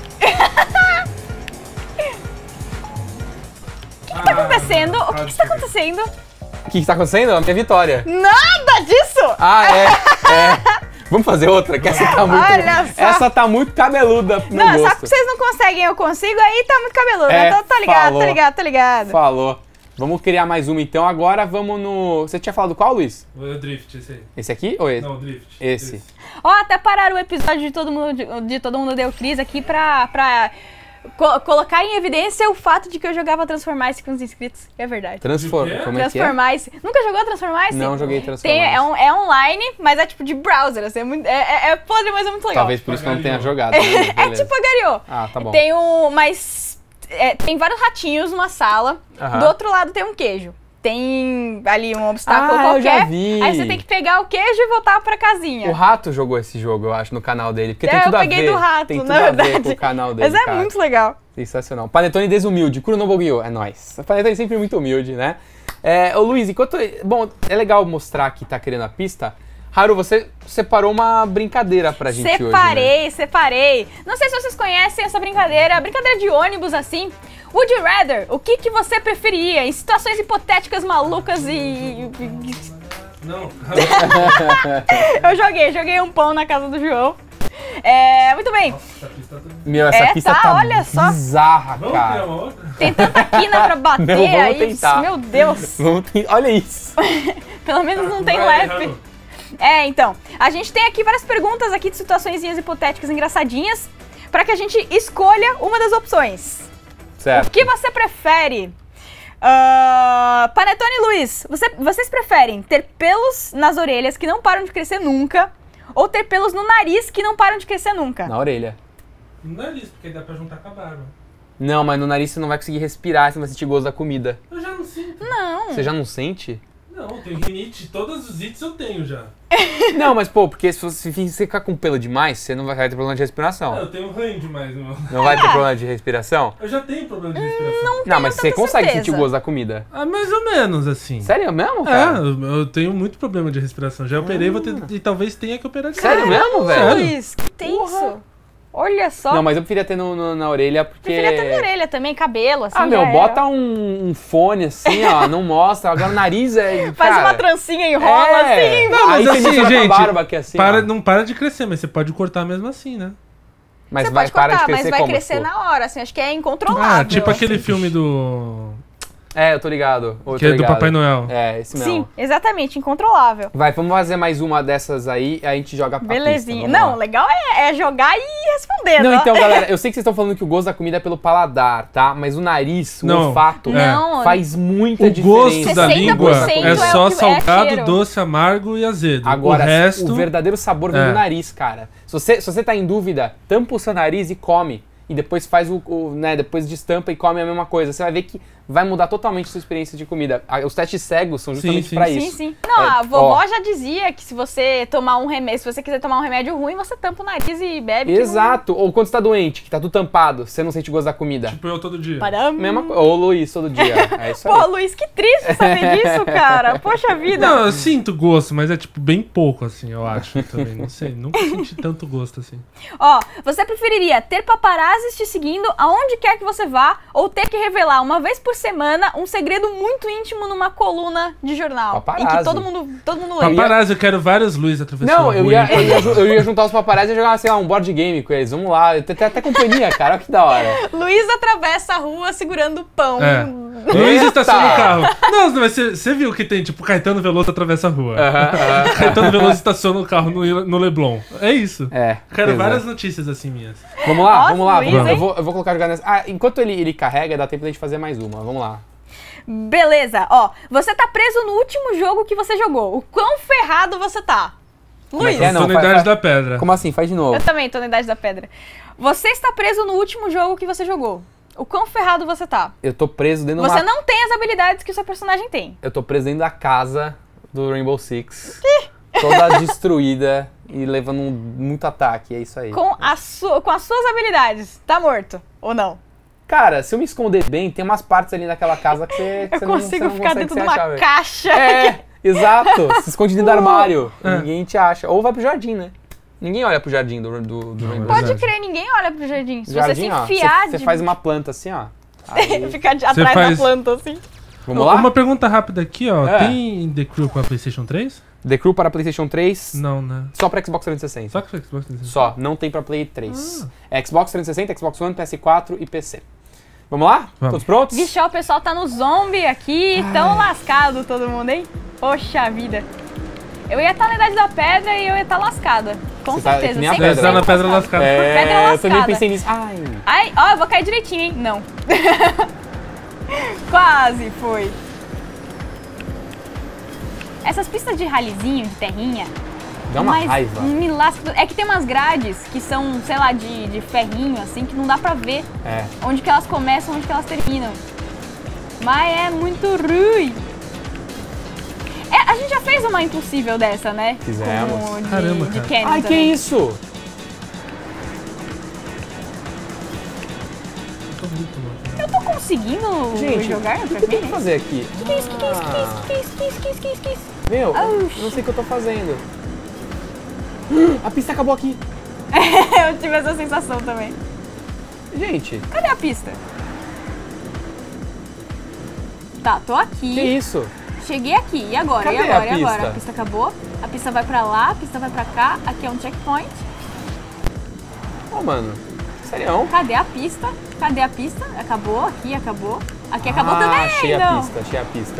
O que, que tá acontecendo? O que, que está acontecendo? O que, que tá acontecendo? A minha vitória. Nada disso! Ah, é, é. Vamos fazer outra, que essa tá muito... Olha só. Essa tá muito cabeluda no Não, gosto. só que vocês não conseguem, eu consigo, aí tá muito cabeludo. É, Então tá ligado, falou. tá ligado, tá ligado. Falou. Vamos criar mais uma então. Agora vamos no... Você tinha falado qual, Luiz? O Drift, esse aí. Esse aqui ou esse? Não, o Drift. Esse. Drift. Ó, até pararam o episódio de Todo Mundo, de, de Todo Mundo Deu Cris aqui pra, pra co- colocar em evidência o fato de que eu jogava Transformice com os inscritos. É verdade. Transforma. De quê? Como é que é? Transformice. Nunca jogou Transformice? Não joguei Tem, Transformice. é, um, é online, mas é tipo de browser. Assim, é, muito, é, é, é podre, mas é muito legal. Talvez por isso que eu não tenha Pagariou. jogado. Né? É Beleza. tipo a Gariô. Ah, tá bom. Tem um. Mas. é, tem vários ratinhos numa sala. Aham. Do outro lado tem um queijo. Tem ali um obstáculo Ah, eu qualquer. já vi. Aí você tem que pegar o queijo e voltar pra casinha. O Rato jogou esse jogo, eu acho, no canal dele. Porque É, tem eu tudo a peguei ver. do Rato, tem tudo na a ver verdade. com o canal dele, Mas é cara. muito legal. Sensacional. Panetone desumilde. Kuronobogyo, é nóis. O Panetone é sempre muito humilde, né? É, ô Luiz, enquanto... Bom, é legal mostrar que tá querendo a pista. Haru, você separou uma brincadeira pra gente hoje, né? Separei, separei. Não sei se vocês conhecem essa brincadeira, brincadeira de ônibus assim. Would you rather? O que, que você preferiria em situações hipotéticas malucas e... Não. Eu joguei, joguei um pão na casa do João. É, muito bem. Nossa, essa pista tá... Meu, essa É, pista tá, tá, olha só. bizarra, Vamos cara. criar uma outra? Tem tanta quina pra bater Não, vamos aí. tentar. Meu Deus. Vamos ten- Olha isso. Pelo menos não tem Vai, lap. Haru. É, então, a gente tem aqui várias perguntas aqui de situaçõezinhas hipotéticas engraçadinhas pra que a gente escolha uma das opções. Certo. O que você prefere? Ah, Panetone e Luiz, você- vocês preferem ter pelos nas orelhas que não param de crescer nunca ou ter pelos no nariz que não param de crescer nunca? Na orelha. No nariz, porque dá pra juntar com a barba. Não, mas no nariz você não vai conseguir respirar, você não vai sentir gosto da comida. Eu já não sinto. Não. Você já não sente? Não, eu tenho rinite. Todos os ites eu tenho já. Não, mas pô, porque se você ficar com pelo demais, você não vai ter problema de Ah, respiração. eu tenho ranho demais, meu. Não vai ter problema de respiração? Eu já tenho problema de respiração. Não, mas você tanta consegue certeza. sentir o gosto da comida. Ah, mais ou menos, assim. Sério mesmo, É, cara? eu, eu tenho muito problema de respiração. Já operei vou ter, e talvez tenha que operar de Sério novo. mesmo, velho? Sério? Luiz, que tenso. Olha só. Não, mas eu preferia ter no, no- na orelha porque... Preferia ter na orelha também, cabelo, assim. Ah, já meu, era. bota um, um fone assim, ó, não mostra. Agora o nariz é. Faz cara, uma trancinha, enrola é. assim. Não, Aí mas você assim, mistura com a gente, barba aqui assim. Para, ó. não para de crescer, mas você pode cortar mesmo assim, né? Mas Você vai pode para cortar, de crescer mas vai como, crescer tipo? na hora, assim, acho que é incontrolável. Ah, tipo aquele filme do... É, eu tô ligado. eu tô que é do ligado. Papai Noel. É, esse mesmo. Sim, exatamente, incontrolável. Vai, vamos fazer mais uma dessas aí, aí a gente joga pra Belezinha. pista. vamos Não, lá. legal é, é jogar e responder, Não, né? então, galera, eu sei que vocês estão falando que o gosto da comida é pelo paladar, tá? Mas o nariz, o Não. olfato, Não. faz muita O diferença. gosto da sessenta língua por cento é é só o que- é salgado, cheiro. doce, amargo e azedo. Agora, o resto... o verdadeiro sabor vem É. do nariz, cara. Se você, se você tá em dúvida, tampa o seu nariz e come. E depois faz o, o, né, depois destampa e come a mesma coisa. Você vai ver que vai mudar totalmente a sua experiência de comida. A- Os testes cegos são justamente Sim, sim. pra Sim, isso. Sim, sim. Não, É, a vovó ó. já dizia que se você tomar um remédio, se você quiser tomar um remédio ruim, você tampa o nariz e bebe. que Exato. Ou quando você tá doente, que tá tudo tampado, você não sente o gosto da comida. Tipo eu todo dia. não- Padam. Mesma coisa. Ou o Luiz todo dia. É isso aí. Pô, Luiz, que triste saber disso, cara. Poxa vida. Não, eu sinto gosto, mas é tipo bem pouco, assim, eu acho também. Não sei, nunca senti tanto gosto assim. Ó, você preferiria ter paparazzis te seguindo aonde quer que você vá ou ter que revelar uma vez por semana um segredo muito íntimo numa coluna de jornal? Em Paparazzi. que todo mundo, todo mundo lê. Paparazzi, eu quero vários Luiz atravessando Não, a eu rua, ia, hein? eu, ia, ju- eu ia juntar os paparazzi e jogar, sei lá, um board game com eles. Vamos lá. Tem tem até companhia, cara. Olha que da hora. Luiz atravessa a rua segurando pão. É. Luiz Eita! estaciona o carro. Não, mas você, você viu que tem, tipo, Caetano Veloso atravessa a rua. Aham, aham. Caetano Veloso estaciona o carro no, no Leblon. É isso. É. Quero pois é. várias notícias assim minhas. Vamos lá, Nossa, vamos lá. Luiz, vamos- eu, hein? vou, eu vou colocar jogar nessa. Ah, enquanto ele, ele carrega, dá tempo da gente fazer mais uma. Vamos lá. Beleza, ó. Você tá preso no último jogo que você jogou. O quão ferrado você tá? Como é Luiz, que é? Eu Não, tô na faz- idade faz- da pedra. Como assim? Faz de novo. eu também tô na idade da pedra. Você está preso no último jogo que você jogou. O quão ferrado você tá? Eu tô preso dentro de Você uma... não tem as habilidades que o seu personagem tem. Eu tô preso dentro da casa do Rainbow Six. Toda destruída e levando um- muito ataque. É isso aí. Com, a su- com as suas habilidades. Tá morto. Ou não? Cara, se eu me esconder bem, tem umas partes ali naquela casa que você, que Eu você não, você consigo não ficar consegue dentro se de uma achar, velho. caixa. É, exato. Se esconde dentro do armário. É. Ninguém te acha. Ou vai pro jardim, né? Ninguém olha pro jardim do, do, do Não, Rainbow Pode Six. Verdade. crer, ninguém olha pro jardim. Se Jardim, você se ó, enfiar Você de... faz uma planta assim, ó. Aí- ficar de- Você atrás faz- da planta, assim. Vamos lá? Uma pergunta rápida aqui, ó. É. Tem The Crew pra PlayStation três? The Crew para PlayStation três, Não, né? só pra Xbox trezentos e sessenta. Só que foi Xbox trezentos e sessenta. Só, não tem pra Play três. É Xbox trezentos e sessenta, Xbox One, P S quatro e P C. Vamos lá? Vamos. Todos prontos? Vixe, ó, o pessoal tá no zombie aqui. Tão lascado todo mundo, hein? Poxa vida. Eu ia estar na idade da pedra e eu ia estar lascada. Com Você tá- certeza. que nem a cem por pedra. cento Você tá na pedra lascada. lascada. É, Pedra eu também lascada. pensei nisso. Ai, Ai, ó, eu vou cair direitinho, hein? Não. Quase foi. Essas pistas de ralizinho, de terrinha... dá uma mas raiva. me lasca. É que tem umas grades que são, sei lá, de, de ferrinho, assim, que não dá pra ver É. onde que elas começam, onde que elas terminam. Mas é muito ruim. É, a gente já fez uma impossível dessa, né? Fizemos. Com o de, Caramba, de cara. Kenny Ai, que também. isso? Tô muito louco. Eu tô conseguindo Gente, jogar o no que, que eu tenho que Trackmania? fazer aqui? Que que é isso? Que que é isso? Que que é isso? Que que é isso? Que que é isso? Que que é isso? Meu, Au. eu não sei o que eu tô fazendo. A pista acabou aqui. Eu tive essa sensação também. Gente, Cadê a pista? Tá, tô aqui. que isso? Cheguei aqui. E agora? Cadê e agora? a E agora? pista? A pista acabou. A pista vai pra lá, a pista vai pra cá. Aqui é um checkpoint. Ô, mano. Sério? Cadê a pista? Cadê a pista? Acabou, aqui acabou. Aqui acabou ah, também. achei a não. pista, achei a pista.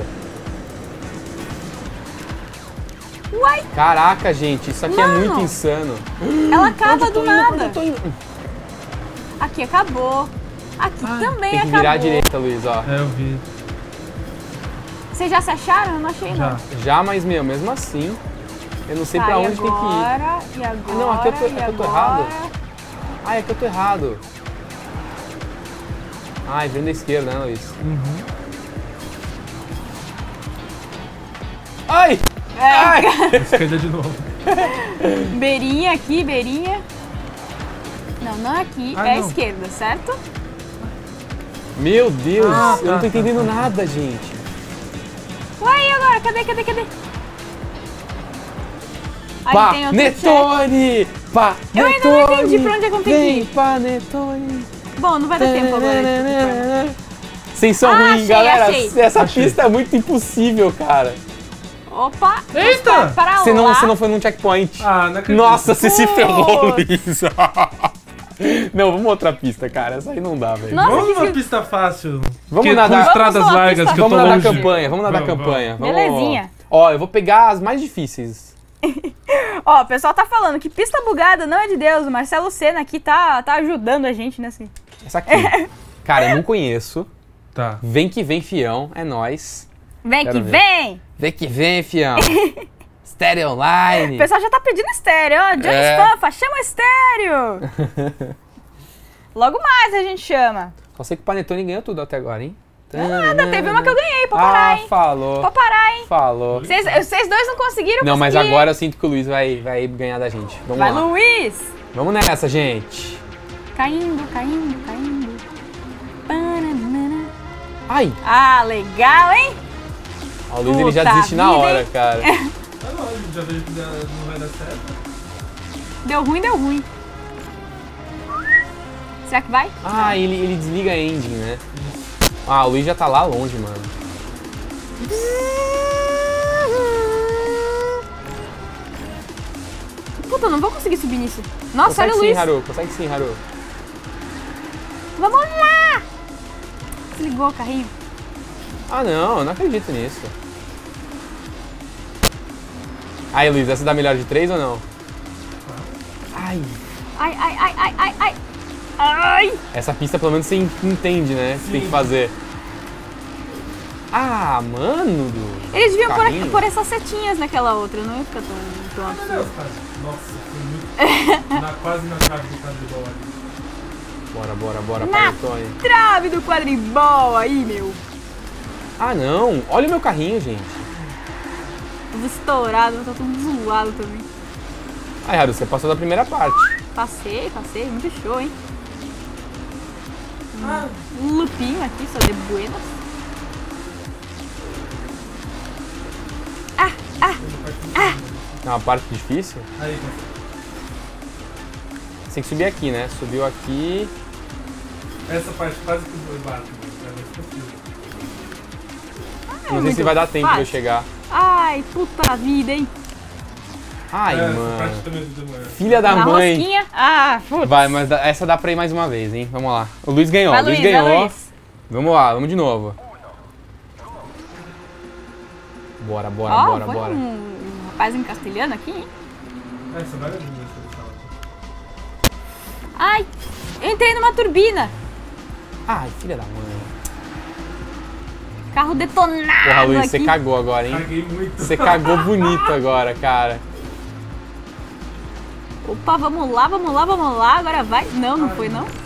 Uai, Caraca, gente, isso aqui Mano. é muito insano. ela acaba Onde eu tô do indo? Onde nada. eu tô indo? Aqui acabou. Aqui também Tem que acabou. virar à direita, Luiz, ó. É, eu vi. Vocês já se acharam? Eu não achei, Já. não. Já, mas, meu, mesmo assim, eu não sei Tá, pra e onde tem que ir. agora, E agora? Não, aqui eu tô- e aqui eu tô agora? errado. Ai, é que eu tô errado. Ai, vem da esquerda, né, Luiz? Uhum. Ai! É, Ai! Esquerda de novo. beirinha aqui, beirinha. Não, não é aqui, Ah, é a não. esquerda, certo? Meu Deus, Ah, eu não tá, tô entendendo tá, tá. nada, gente. Ué, e agora? Cadê, cadê, cadê? Aí tem outro check. Panetone! Panetone! Eu ainda não entendi pra onde é que eu tenho que Vem, ir. Panetone! Bom, não vai dar tempo agora. de Vocês são Ah, ruins, achei, galera. achei. Essa Achei. pista é muito impossível, cara. Opa! Eita! Para Você não, lá. você não foi num checkpoint. Ah, não acredito. Nossa, você se ferrou, Putz. Luiz. Não, vamos outra pista, cara. Essa aí não dá, velho. Nossa, Vamos que numa que- pista fácil. Vamos que, nadar. Com estradas Vamos numa largas pista- que eu tô Vamos nadar longe. campanha, vamos nadar Vamos, campanha. Vamos, Belezinha. Ó, eu vou pegar as mais difíceis. Ó, o pessoal tá falando que pista bugada não é de Deus. O Marcelo Senna aqui tá, tá ajudando a gente nesse. Essa aqui. Cara, eu não conheço. Tá. Vem que vem, fião. É nóis. Vem Quero que ver. vem! Vem que vem, fião. Stereo O Online. pessoal já tá pedindo estéreo, ó. Johnny É. Stanfa, chama estéreo! Logo mais a gente chama. Só sei que o Panetone ganhou tudo até agora, hein? Nada, teve uma que eu ganhei, pra parar, Ah, hein? falou. Pra parar, hein? Falou. Vocês vocês dois não conseguiram, eu Não, mas consegui, agora eu hein? sinto que o Luiz vai, vai ganhar da gente. Vamos Vai, lá. Luiz! Vamos nessa, gente. Caindo, caindo, caindo. Pananana. Ai, Ah, legal, hein? ó, o Luiz ele já Puta desiste na vida, hora, hein? cara. Tá lógico, já vejo que não vai dar certo. Deu ruim, deu ruim. Será que vai? Ah, ele, ele desliga a engine, né? Ah, o Luiz já tá lá longe, mano. Puta, eu não vou conseguir subir nisso. Nossa, Consegue olha o sim, Luiz. Haru. Consegue sim, Haru. Vamos lá! Desligou o carrinho. Ah, não, eu não acredito nisso. Aí, Luiz, essa dá melhor de três ou não? Ai. Ai, ai, ai, ai, ai, ai. Ai! Essa pista pelo menos você entende, né? Você tem que fazer. Ah, mano. Do... Eles deviam pôr, Carrinho. pôr essas setinhas naquela outra, não ia ficar tão, tão absurdo. Nossa, foi muito. na, quase na trave do quadribol ali. Bora, bora, bora, Na- Panetone. Trave do quadribol aí, meu. Ah, não. Olha o meu carrinho, gente. Tudo estourado, tá tudo zoado também. Ai, Haru, você passou da primeira parte. Passei, passei, muito show, hein? Ah, Um lupinho aqui, só de buenas. Ah, ah, É uma parte difícil. aí, tá. Você tem que subir aqui, né? Subiu aqui. Essa parte quase que eu bato, mas é mais possível. Não sei muito se vai dar tempo de eu fácil. chegar. Ai, puta vida, hein? Ai, é, essa mano. parte também demora. Filha da Na mãe. rosquinha. Ah, putz. Vai, mas dá- essa dá pra ir mais uma vez, hein? Vamos lá. O Luiz ganhou. Vai, o Luiz Luiz, vai, ganhou. Luiz. Vamos lá, vamos de novo. Bora, bora, Ó, bora, foi bora. Um, um rapaz em castelhano aqui, hein? Essa vai vir nessa sala. Ai, eu entrei numa turbina. Ai, filha da mãe. Carro detonado Porra, Luiz, aqui. você cagou agora, hein? Caguei muito. Você cagou bonito agora, cara. Opa, vamos lá, vamos lá, vamos lá. Agora vai. Não, não foi não.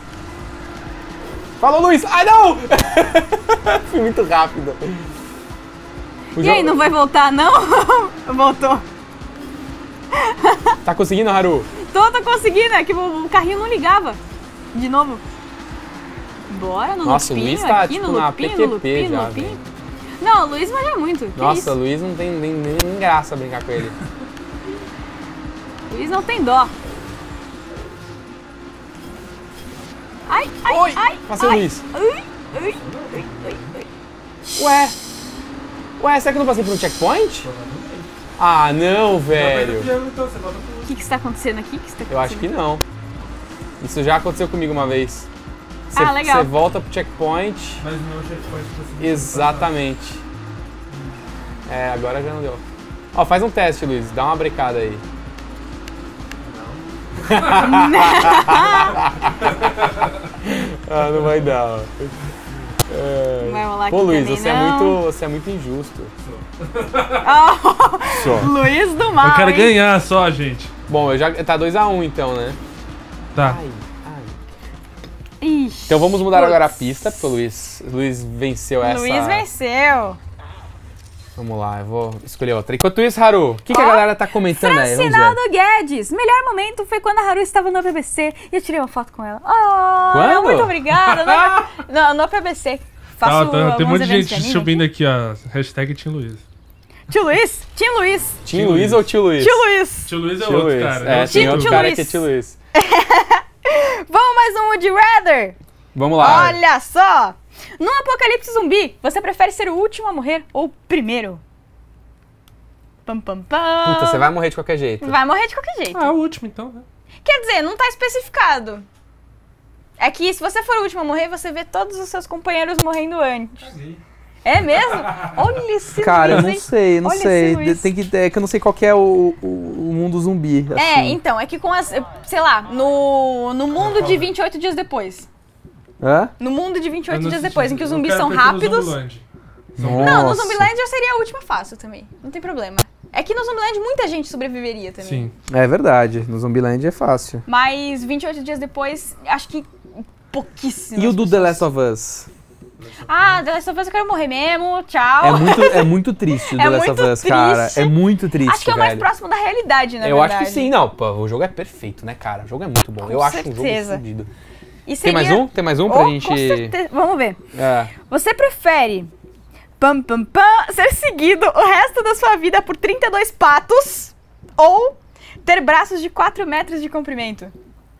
Falou, Luiz! Ai, não! Fui muito rápido. O E jogo- aí, não vai voltar não? Voltou. Tá conseguindo, Haru? Tô, tô conseguindo, é que o, o carrinho não ligava. De novo. Bora no Nossa, o lupinho Luiz tá, aqui, tipo, no na lupinho, P no Q P lupinho, no já, lupinho. Não, o Luiz manja muito. Que Nossa, isso? o Luiz não tem nem, nem graça brincar com ele. Luiz não tem dó. Ai, ai, Oi, ai, passei o ai. Luiz. Ai, ai, ai, ai, ai. Ué, ué, será que eu não passei por um checkpoint? Ah, não, velho. Então, você volta pro O que que está acontecendo aqui? O que está Eu acho que acontecendo? não. Isso já aconteceu comigo uma vez. Você, Ah, legal. Você volta pro checkpoint. Mas não é o checkpoint pra você. Exatamente. É, agora já não deu. Ó, faz um teste, Luiz. Dá uma brecada aí. Ah, não vai dar. ó. É... Vai rolar Pô, aqui Luiz, também, você é, não. muito, você é muito injusto. Oh, Só. Luiz do mal, Eu quero hein? ganhar só, gente. Bom, eu já tá dois a um então, né? Tá. Ai, ai. Ixi, Então vamos mudar putz. agora a pista, porque o Luiz, o Luiz venceu essa. Luiz venceu. Vamos lá, eu vou escolher outra. Enquanto isso, Haru, o que, que a Ó, galera tá comentando aí? Vamos ver. Francinaldo Guedes. Melhor momento foi quando a Haru estava no P B C e eu tirei uma foto com ela. Oh, Quando? muito obrigada. No, no P B C. Faço Tá, tá, tem um alguns monte de eventos gente anime subindo aqui, ó. Hashtag Team Luiz. Tio Luiz? Tio Luiz. Tim Luiz ou Tio Luiz? Tio Luiz. Tio Luiz é Tio outro, Luiz. cara. É, outro tem Tio- outro Tio cara Luiz. que é Tio Luiz. Vamos mais um Would You Rather? Vamos lá. Olha só. Num apocalipse zumbi, você prefere ser o último a morrer ou o primeiro? Pam, pam, pam. Puta, você vai morrer de qualquer jeito. Vai morrer de qualquer jeito. Ah, o último então, né? Quer dizer, não tá especificado. É que se você for o último a morrer, você vê todos os seus companheiros morrendo antes. É mesmo? Olha esse Cara, eu Luiz, não hein? sei, não Olha sei. esse Luiz. Tem que, é que eu não sei qual que é o, o, o mundo zumbi. É, assim. então, é que com as. Sei lá, no, no mundo de vinte e oito dias depois. Hã? No mundo de vinte e Eu oito não dias sei depois, se- em que os eu zumbis quero são ter aqui no rápidos. Zumbiland. Não, no Nossa. Zumbiland já seria a última fácil também. Não tem problema. É que no Zumbiland muita gente sobreviveria também. Sim. É verdade, no Zumbiland é fácil. Mas vinte e oito dias depois, acho que pouquíssimo. E o do The Last of Us? Ah, The Last of Us eu quero morrer mesmo, tchau. É muito, é muito triste o É The Last of muito Us, cara. triste. É muito triste, Acho que é o mais velho. próximo da realidade, na Eu verdade. acho que sim, não. Pô, o jogo é perfeito, né, cara? O jogo é muito bom. Com eu acho um jogo certeza. fodido. E Tem mais seria- um? Tem mais um pra Oh, gente. Com certeza. Vamos ver. É. Você prefere pam, pam, pam, ser seguido o resto da sua vida por trinta e dois patos ou ter braços de quatro metros de comprimento?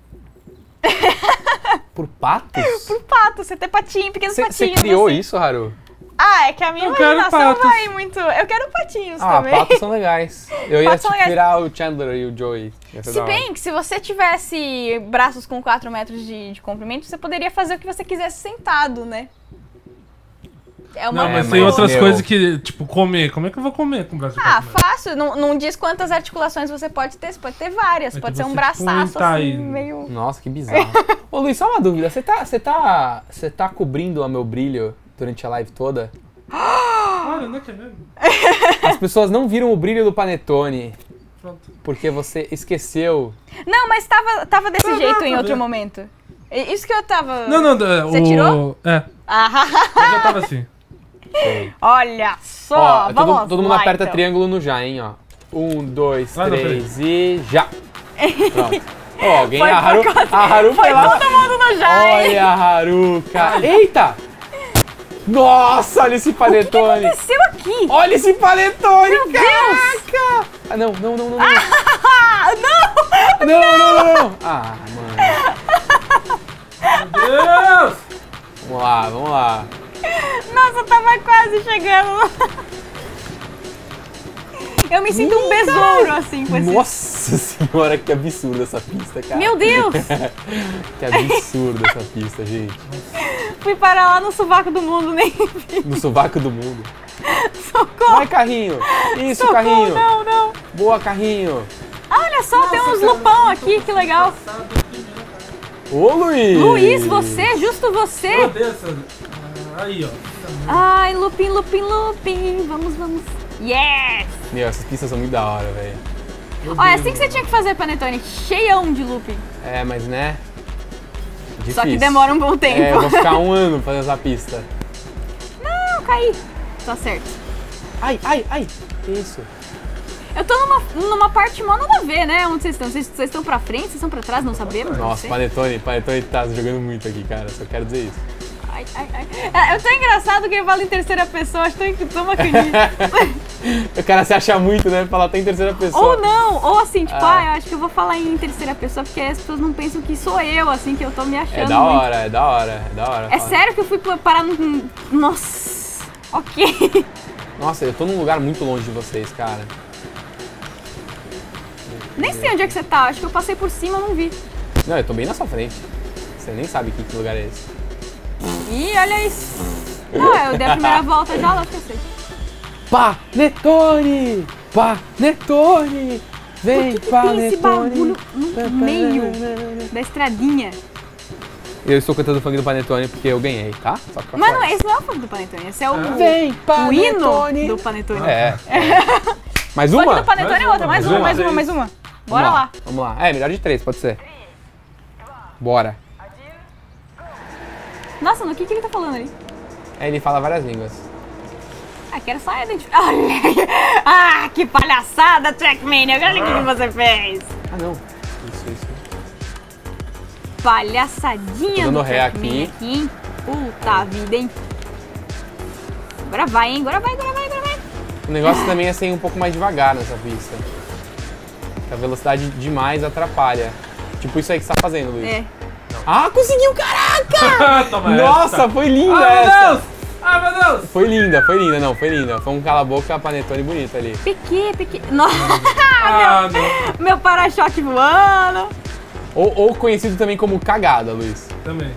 Por patos? Por pato, você ter patinho, pequenos Você patinhos. criou assim. isso, Haru? Ah, é que a minha Eu quero imaginação patos. vai muito... Eu quero patinhos Ah, também. patos são legais. Eu ia Patos são tipo, legais. virar o Chandler e o Joey. Ia ser Se da hora. bem que se você tivesse braços com quatro metros de, de comprimento, você poderia fazer o que você quisesse sentado, né? É uma Não, mas É, tem mas, outras meu- coisas que, tipo, comer. Como é que eu vou comer com o braço de Ah, quatro metros? fácil. Não, não diz quantas articulações você pode ter. Você pode ter várias. Vai pode ter ser um você, tipo, braçaço untar assim, aí. meio... Nossa, que bizarro. Ô Luiz, só uma dúvida. Você tá, você tá, você tá cobrindo o meu brilho durante a live toda? Olha, não é que é mesmo? As pessoas não viram o brilho do Panetone Pronto. porque você esqueceu. Não, mas tava, tava desse Não, jeito não, em tá outro vendo. momento. I- Isso que eu tava... Não, não, é, Você o... tirou? É, Ah, eu já tava assim. Sei. olha só. Ó, Vamos todo, todo mundo lá, aperta então. triângulo no já, hein, ó. Um, dois, Lá na três e já. Pronto. Ó, alguém, Foi a Haru, por causa- a Haru Foi foi lá. todo mundo no já, hein? Olha a Haru, cara. Eita! Nossa, olha esse O que panetone. aconteceu aqui? Olha esse panetone, Meu caraca! Ah, não, não, não, não. Não, Ah, não! não, não, não, não. Ah, mano. Meu Deus! Vamos lá, vamos lá. Nossa, eu tava quase chegando. Eu me sinto um besouro, assim, com esse... Nossa senhora, que absurda essa pista, cara. Meu Deus! Que absurda essa pista, gente. Fui parar lá no sovaco do mundo, nem vi. No sovaco do mundo. Socorro! Vai, carrinho. Isso, Socorro, carrinho. não, não. Boa, carrinho. Ah, olha só, tem uns lupão aqui, que legal. Ô, Luiz. Luiz, você, justo você. Meu Deus, essa- ah, aí, ó. Ai, lupin, lupin, lupin. Vamos, vamos. Yes! Meu, essas pistas são muito da hora, velho. Olha, assim que você tinha que fazer, Panetone. Cheião de looping. É, mas né? Difícil. Só que demora um bom tempo. É, eu vou ficar um ano fazendo essa pista. Não, caí. Tá certo. Ai, ai, ai. Que isso? Eu tô numa, numa parte mó nada a ver, né? Onde vocês estão? Vocês, vocês estão pra frente? Vocês estão pra trás? Não sabemos? Não Nossa, sei. Panetone, Panetone tá jogando muito aqui, cara. Só quero dizer isso. Ai, ai, ai. É, eu tô engraçado que ele fala em terceira pessoa. Acho que tô uma canita. O cara se acha muito, né? Falar até em terceira pessoa. Ou não, ou assim, tipo, Ah. ah, eu acho que eu vou falar em terceira pessoa, porque as pessoas não pensam que sou eu, assim, que eu tô me achando É da muito. hora, é da hora, é da hora. É Fala. sério que eu fui parar num... Nossa, ok. Nossa, eu tô num lugar muito longe de vocês, cara. Nem sei onde é que você tá, acho que eu passei por cima e não vi. Não, eu tô bem na sua frente. Você nem sabe que, que lugar é esse. Ih, olha isso. Não, eu dei a primeira volta já, lógico que eu sei. Panetone! Panetone! Vem, Por que, que tem esse bagulho no meio da estradinha? Eu estou cantando o funk do Panetone porque eu ganhei, tá? Só pra Mas falar. não, esse não é o funk do Panetone, esse é o, Vem, o hino Panetone! do Panetone. É. Mais O funk uma? do Panetone Mais é outra, uma, mais mais uma, uma. mais uma, mais uma. Bora Vamos lá. Vamos lá. É, melhor de três, pode ser. Bora. Nossa, no que, que ele tá falando ali? Aí ele fala várias línguas. Ah, quero só identificar. Olha aí. Ah, que palhaçada, Trackmania. Olha o que, que você fez. Ah, não. Isso, isso. Palhaçadinha Tô dando do ré Trackmania aqui. aqui, hein? Puta vida, hein? Agora vai, hein? Agora vai, agora vai, agora vai. O negócio também é ser um pouco mais devagar nessa pista. A velocidade demais atrapalha. Tipo isso aí que você tá fazendo, Luiz. É. Ah, conseguiu, caraca! Toma Nossa, essa. foi linda Ah, meu essa! Deus! Ah, meu Deus! Foi linda, foi linda, não, foi linda. Foi um cala-boca Panetone bonito ali. Pequê, pequê. Nossa, Ah, não. meu para-choque voando. Ou, ou conhecido também como cagada, Luiz. Também.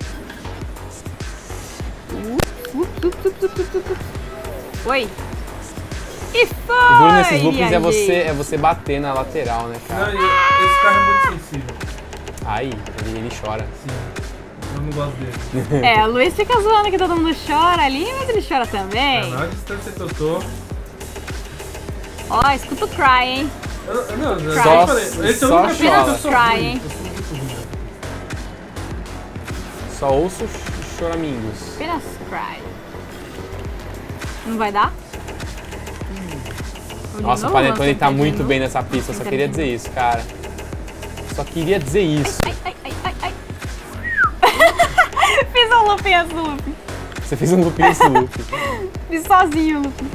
Oi. E foi! O duro nesses loopings minha é você, gente. é você bater na lateral, né, Não, cara? e- esse carro é muito sensível. Aí, ele, ele chora. Sim. Eu não gosto dele. É, o Luiz fica zoando que todo mundo chora ali, mas ele chora também. Na distância que eu tô. Ó, escuta o Cry, hein? Eu, eu- não, eu Só- já falei. Esse é o só único apelido que eu chora. sou Cry, ruim. hein? Eu sou muito ruim. Só ouço os choramingos. Apenas Cry. Não vai dar? Vou de Nossa, o novo, Panetone vamos tá tentar de muito novo. bem nessa pista, eu só queria dizer isso, cara. Só queria dizer isso. Ai, ai, ai, ai, ai. Fiz um looping antes do looping. Você fez um looping nesse loop. Fiz sozinho o looping.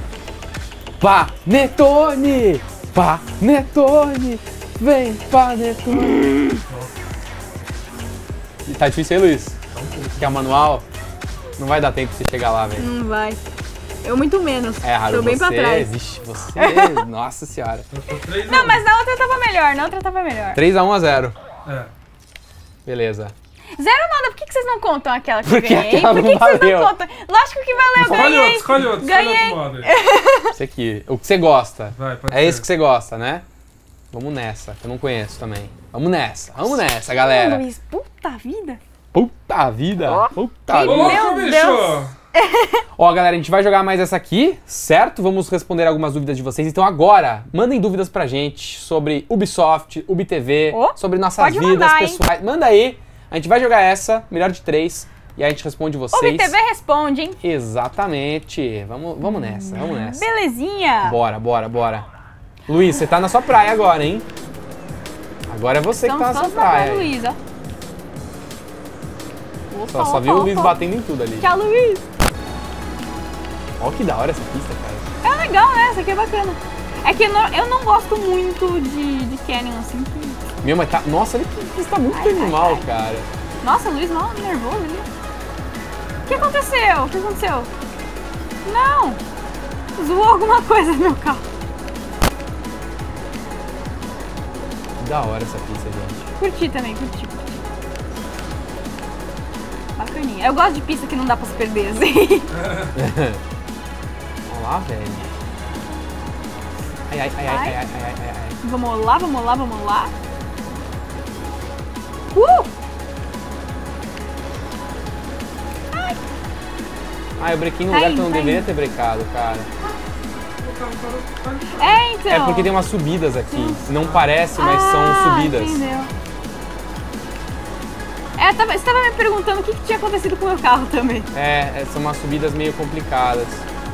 Panetone! Panetone! Vem, Panetone! Tá difícil aí, Luiz? Quer o manual? Não vai dar tempo de você chegar lá, velho. Não vai. Eu muito menos. É, Haru, Tô bem você, pra trás. Vixe, você, nossa senhora. Eu tô três a Não, um. mas na outra tava melhor, na outra tava melhor. três a um a zero. É. Beleza. Zero nada, por que, que vocês não contam aquela que Porque eu ganhei? aquela Por que, não que vocês valeu. não contam? Lógico que valeu, eu Escolhe ganhei. outro, escolhe outro. Escolhe Ganhei. outro modo aí. Esse aqui. O que você gosta. Vai, pode É ser. esse que você gosta, né? Vamos nessa, que eu não conheço também. Vamos nessa, vamos nessa, galera. Luiz, puta vida. Puta vida. Puta Ô, vida. louco, Meu bicho! Deus. Ó, galera, a gente vai jogar mais essa aqui, certo? Vamos responder algumas dúvidas de vocês. Então agora, mandem dúvidas pra gente sobre Ubisoft, UbiTV, Ó, sobre nossas pode vidas mandar, hein? pessoais. Manda aí. A gente vai jogar essa, melhor de três, e aí a gente responde vocês. O B T V responde, hein? Exatamente. Vamos, vamos nessa, vamos nessa. Belezinha. Bora, bora, bora. Luiz, você tá na sua praia agora, hein? Agora é você que tá na Estamos sua todos na praia. praia, Luiz, ó. Opa, Só, só opa, viu o Luiz opa. batendo em tudo ali. Tchau, Luiz. Ó que da hora essa pista, cara. É legal, né? Essa aqui é bacana. É que eu não, eu não gosto muito de, de Canyon, assim. Que... Meu, mas tá... Nossa, olha que pista muito Ai, ai, animal, ai. cara. Nossa, o Luiz mal nervoso ali. O que aconteceu? O que aconteceu? Não! Zoou alguma coisa no meu carro. Que da hora essa pista, gente. Curti também, curti, curti. Bacaninha. Eu gosto de pista que não dá pra se perder, assim. Olha lá, velho. Ai, ai, ai, ai, ai, ai, ai, ai, ai. Vamos lá, vamos lá, vamos lá. Uh! Ah, eu brequei no Tá lugar indo, que eu não tá deveria indo. ter brecado, cara. É, então. É porque tem umas subidas aqui. Não parece, mas são Ah, subidas. Entendeu. É, tava, você tava me perguntando o que, que tinha acontecido com o meu carro também. É, é, são umas subidas meio complicadas.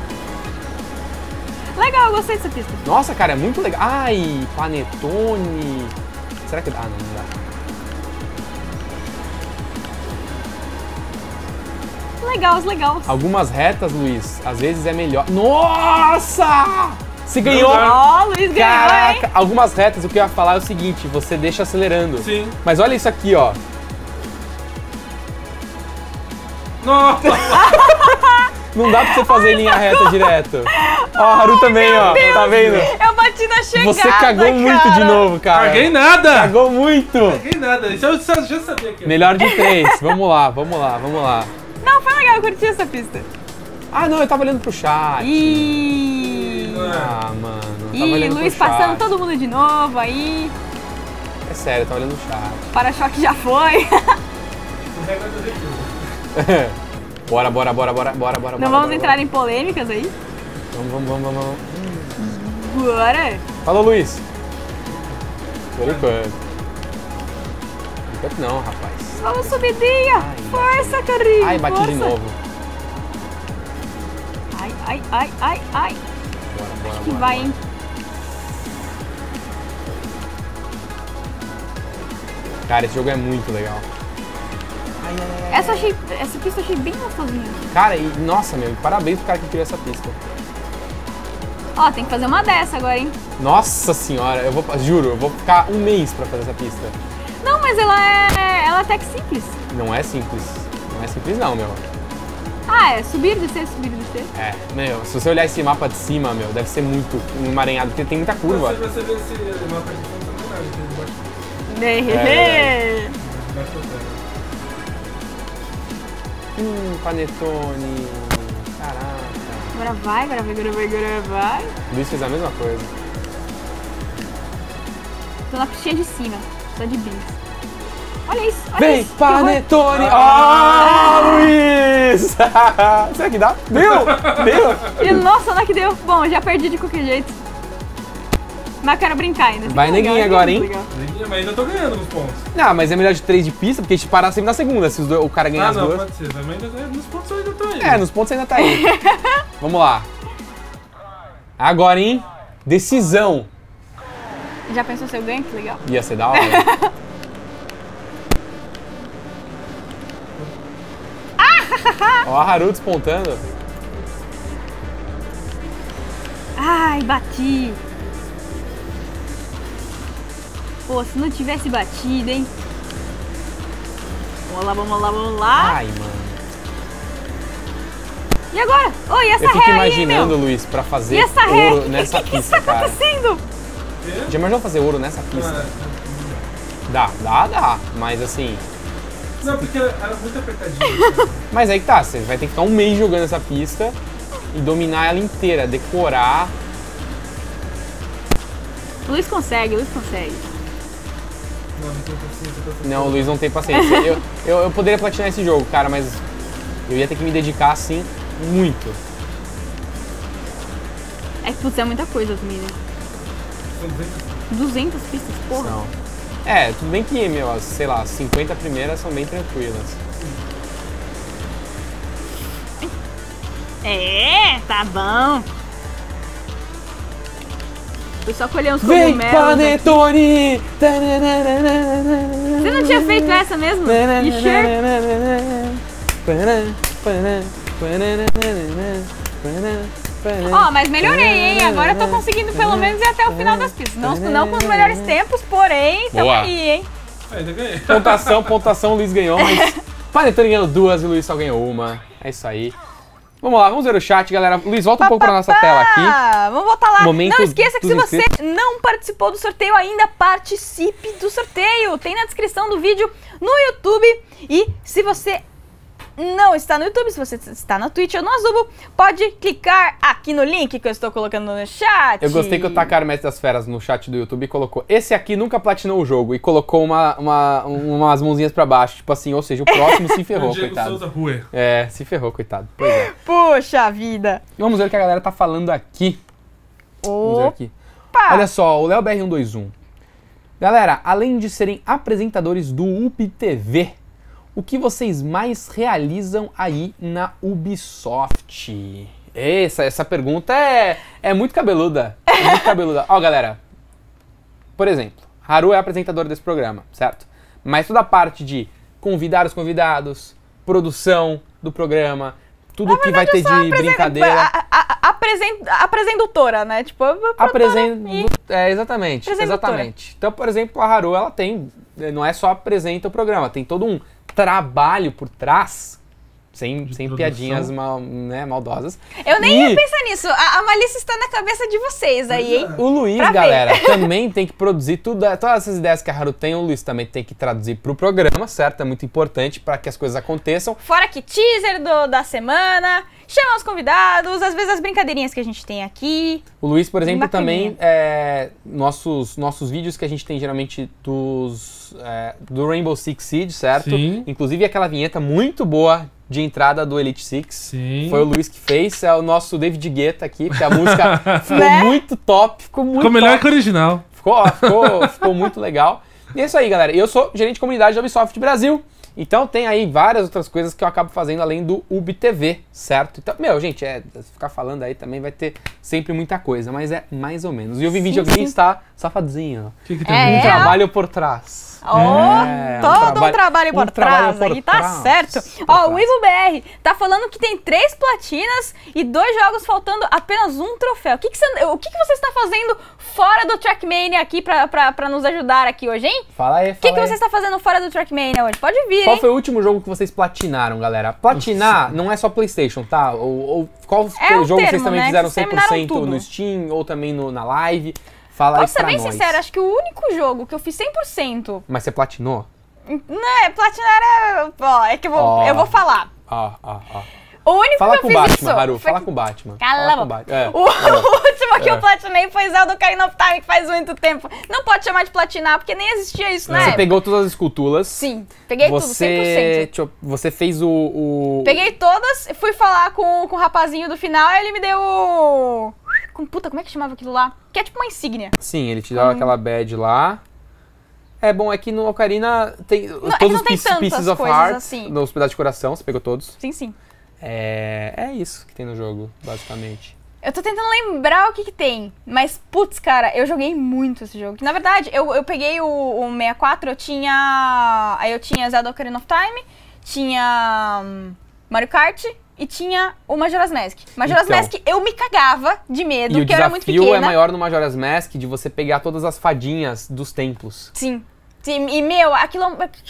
Legal, eu gostei dessa pista. Nossa, cara, é muito legal. Ai, Panetone. Será que... Ah, não, não dá. Legal, legal. Algumas retas, Luiz, às vezes é melhor... Nossa! Você ganhou! Ó, o Luiz ganhou, Caraca! hein? Algumas retas, o que eu ia falar é o seguinte, você deixa acelerando. Sim. Mas olha isso aqui, ó. Nossa! Não dá pra você fazer linha reta direto. Ó, a Haru também, ó. Tá vendo? Eu bati na chegada, Você cagou muito cara. de novo, cara. Caguei nada! Cagou muito. Caguei nada. Isso eu já já sabia aqui. Melhor de três. Vamos lá, vamos lá, vamos lá. Não, foi legal, eu curti essa pista. Ah, não, eu tava olhando pro chat. Ih, Ah, mano. eu tava Ih, olhando Luiz pro chat. passando todo mundo de novo aí. É sério, eu tava olhando o chat. Para-choque já foi. Bora, bora, bora, bora, bora, bora. Não vamos entrar em polêmicas aí? Vamos, vamos, vamos, vamos. Bora. Falou, Luiz. Por enquanto. Por enquanto não, rapaz. Vamos subidinha. Ai, Força, Carrinho. Ai, bati força. de novo. Ai, ai, ai, ai, ai. Bora, bora, Que bora. vai, bora. hein? Cara, esse jogo é muito legal. Ai, ai, ai. Essa, eu achei, essa pista eu achei bem gostosinha. Cara, e nossa, meu, parabéns pro cara que criou essa pista. Ó, tem que fazer uma dessa agora, hein? Nossa senhora, eu vou, juro, eu vou ficar um mês pra fazer essa pista. Não, mas ela é, ela é até que simples. Não é simples. Não é simples não, meu. Ah, é subir, descer, subir, descer. É, meu, se você olhar esse mapa de cima, meu, deve ser muito emaranhado, porque tem muita curva. Você, você vê esse mapa de fundo também, que ele bate- É. bate o pé. Hum, panetone. Caraca. Agora vai, agora vai, agora vai, agora vai. O Luiz fez a mesma coisa. Tô na pistinha de cima, só de bis. Olha isso, olha Vem, isso. que horror. panetone! Ah, Luiz! Será que dá? Deu! Deu! E, nossa, não é que deu. Bom, eu já perdi de qualquer jeito. Mas eu quero brincar ainda. Vai, Fica legal, neguinho, fica agora, muito hein? legal. Neguinha, mas ainda tô ganhando nos pontos. Não, mas é melhor de três de pista, porque a gente parar sempre na segunda, se os dois- o cara ganhar Ah, as não, duas. pode ser. Mas ainda, nos pontos eu ainda tô aí. É, nos pontos ainda tá aí. Vamos lá. Agora, hein? Decisão. Já pensou se eu ganho? Que legal. Ia ser da hora. Ó a Haru despontando. Ai, bati. Pô, se não tivesse batido, hein? Vamos lá, vamos lá, vamos lá. Ai, mano. E agora? Oi, e essa Eu fico ré aí, imaginando, meu? Luiz, pra fazer E essa ré? ouro nessa O que que pista, está cara. acontecendo? Já imaginou fazer ouro nessa pista? Ah, Dá, dá, dá. Mas assim... não, porque era muito apertadinho. Mas aí que tá, você vai ter que ficar um mês jogando essa pista e dominar ela inteira, decorar. O Luiz consegue, o Luiz consegue. Não, não tem paciência pra fazer. Não, o Luiz não tem paciência. Eu, eu, eu poderia platinar esse jogo, cara, mas eu ia ter que me dedicar, assim, muito. É que, putz, é muita coisa também, né? São duzentas. duzentas pistas, porra. Não. É, tudo bem que, meu, as, sei lá, as cinquenta primeiras são bem tranquilas. É, tá bom. Foi só colher uns Vem, cogumelos aqui. panetone! Você não tinha feito essa mesmo? You sure? Ó, mas melhorei, hein? Agora eu tô conseguindo pelo menos ir até o final das pistas. Não, não com os melhores tempos, porém, tamo Boa. aí, hein? Ainda ganhei. Pontuação, pontuação, o Luiz ganhou, mas Panetone ganhou duas e o Luiz só ganhou uma. É isso aí. Vamos lá, vamos ver o chat, galera. Luiz, volta um pouco pra nossa tela aqui. Ah, vamos voltar lá. Momento Não esqueça que se dos você não participou do sorteio ainda, participe do sorteio. Tem na descrição do vídeo no YouTube. E se você não está no YouTube, se você está na Twitch ou no Azubo, pode clicar aqui no link que eu estou colocando no chat. Eu gostei que o Takaro Mestre das Feras no chat do YouTube colocou: esse aqui nunca platinou o jogo. E colocou uma, uma, umas mãozinhas pra baixo. Tipo assim, ou seja, o próximo se ferrou, Diego coitado. Souza Rue. É, se ferrou, coitado. Pois é. Puxa vida. Vamos ver o que a galera tá falando aqui. Vamos ver aqui. Olha só, o Léo B R cento e vinte e um. Galera, além de serem apresentadores do U P T V, o que vocês mais realizam aí na Ubisoft? Essa, essa pergunta é, é muito cabeluda. É muito cabeluda. Ó, galera. Por exemplo, Haru é apresentadora desse programa, certo? Mas toda a parte de convidar os convidados, produção do programa, tudo que vai ter de Apresen- brincadeira. a- a- apresen- Apresendutora, né? Tipo, produtora Apresenta. e- É, exatamente. Apresentadora. Exatamente. Então, por exemplo, a Haru, ela tem. Não é só apresenta o programa, tem todo um trabalho por trás. Sem, sem produção. piadinhas mal, né, maldosas. Eu nem E ia pensar nisso. A, a malícia está na cabeça de vocês aí, hein? o Luiz, Pra ver. galera, também tem que produzir tudo, todas essas ideias que a Haru tem, o Luiz também tem que traduzir pro programa, certo? É muito importante para que as coisas aconteçam. Fora que teaser do- da semana, chama os convidados, às vezes as brincadeirinhas que a gente tem aqui. O Luiz, por exemplo, Bacaninha. também, é, nossos, nossos vídeos que a gente tem geralmente dos, é, do Rainbow Six Siege, certo? Sim. Inclusive aquela vinheta muito boa de entrada do Elite Six. Sim. Foi o Luiz que fez, é o nosso David Guetta aqui, porque a música ficou Né? muito top, ficou muito Ficou melhor top. que o original. Ficou, ó, ficou, ficou muito legal. E é isso aí, galera. Eu sou gerente de comunidade da Ubisoft Brasil. Então tem aí várias outras coisas que eu acabo fazendo além do U B T V, certo? Então, meu, gente, é, ficar falando aí também vai ter sempre muita coisa, mas é mais ou menos. E o Vivi Videogame está safadinho. O que, que tem É, a ver? Um é. trabalho por trás. Ó, É, um todo um trabalho- trabalho por um trabalho trás, por aí tá trás, certo. por Ó, o trás. Ivo B R tá falando que tem três platinas e dois jogos faltando apenas um troféu. O que, que, você, o que, que você está fazendo fora do Trackmania aqui pra, pra, pra nos ajudar aqui hoje, hein? Fala aí, fala O que, que aí. você está fazendo fora do Trackmania hoje? Pode vir, Qual hein? foi o último jogo que vocês platinaram, galera? Platinar não é só PlayStation, tá? Ou, ou qual É o jogo vocês termo, também né? fizeram Vocês cem por terminaram cento tudo. no Steam ou também no, na live? Fala Posso aí ser pra bem nós. sincera, acho que o único jogo que eu fiz cem por cento... Mas você platinou? Né, platinar é... Ó, é que eu vou, Ó. eu vou falar. Ó, ó, ó. O único Fala que com eu o fiz Batman, isso Haru. foi Fala que- com o Batman. Cala Fala a com o boca. Batman. É, O é. último que É. eu platinei foi Zelda Ocarina of Time, que faz muito tempo. Não pode chamar de platinar, porque nem existia isso, né? Você pegou todas as esculturas. Sim, peguei tudo, você, cem por cento. deixa eu- você fez o... o... Peguei todas, fui falar com, com o rapazinho do final e ele me deu o... Com, puta, como é que chamava aquilo lá? Que é tipo uma insígnia. Sim, ele te deu aquela badge lá. É bom, é que no Ocarina tem é que todos não os tem pieces, tantas pieces of coisas heart, assim. nos pedaços de coração, você pegou todos. Sim, sim. É, é isso que tem no jogo, basicamente. Eu tô tentando lembrar o que que tem, mas putz, cara, eu joguei muito esse jogo. Na verdade, eu, eu peguei o, o sessenta e quatro, eu tinha... Aí eu tinha Zelda Ocarina of Time, tinha hum, Mario Kart e tinha o Majora's Mask. Majora's Então. Mask eu me cagava de medo, E o porque eu era muito desafio pequena. é maior no Majora's Mask de você pegar todas as fadinhas dos templos. Sim. Sim, e meu, aquilo...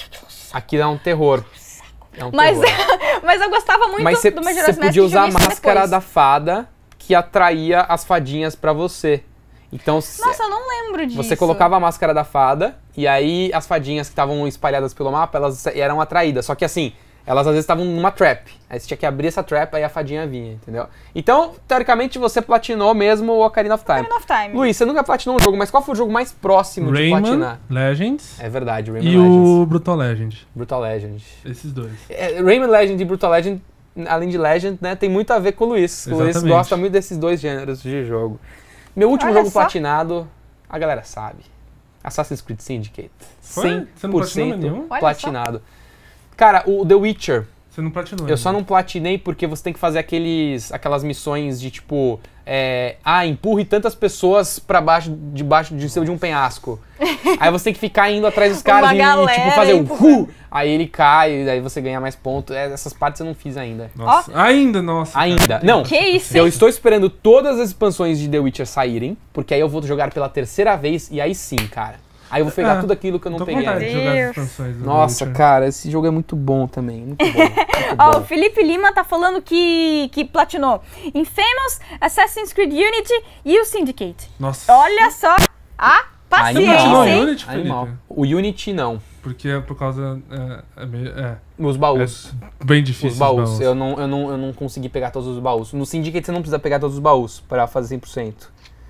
Aqui é um terror. É um Mas, terror. mas eu gostava muito Mas você do Majora's Mask. podia e usar a joguei isso máscara depois. da fada que atraía as fadinhas pra você. Então cê- Nossa, eu não lembro disso. você colocava a máscara da fada e aí as fadinhas que estavam espalhadas pelo mapa, elas eram atraídas. Só que assim, elas às vezes estavam numa trap. Aí você tinha que abrir essa trap, aí a fadinha vinha, entendeu? Então, teoricamente, você platinou mesmo o Ocarina of Time. Ocarina of Time. Luiz, você nunca platinou um jogo, mas qual foi o jogo mais próximo de Rayman platinar? Legends É verdade, Rayman e Legends. o Brutal Legend. Brutal Legend. Esses dois. É, Rayman Legend e Brutal Legend, além de Legend, né, tem muito a ver com o Luiz. O Luiz Exatamente. gosta muito desses dois gêneros de jogo. Meu último Olha jogo só. platinado, a galera sabe. Assassin's Creed Syndicate. Foi? cem Você não por platinou cento nenhum? Olha platinado. Cara, o The Witcher, Você não platinou. eu só ainda. não platinei porque você tem que fazer aqueles, aquelas missões de tipo, é, ah, empurre tantas pessoas pra baixo, de baixo de cima de um penhasco. Aí você tem que ficar indo atrás dos caras Uma e, galera tipo fazer um empurrando. hu, aí ele cai, aí você ganha mais pontos. É, essas partes eu não fiz ainda. Nossa. Ainda, nossa. Ainda. cara. Não. Que isso, Eu hein? estou esperando todas as expansões de The Witcher saírem, porque aí eu vou jogar pela terceira vez e aí sim, cara. Aí eu vou pegar Ah, tudo aquilo que eu não Tô com peguei vontade ainda. de jogar as Deus. expansões do Nossa, The Witcher. cara, esse jogo é muito bom também. Muito bom. Muito Ó, o bom. Felipe Lima tá falando que, que platinou Infamous, Assassin's Creed Unity e o Syndicate. Nossa. Olha só a paciência, platinou hein? Unity, Felipe? Animal. O Unity não. Porque é por causa... É, é, meio- é, Os baús. é bem difícil Os baús. Eu, não, eu, não, eu não consegui pegar todos os baús. No Syndicate você não precisa pegar todos os baús pra fazer cem por cento.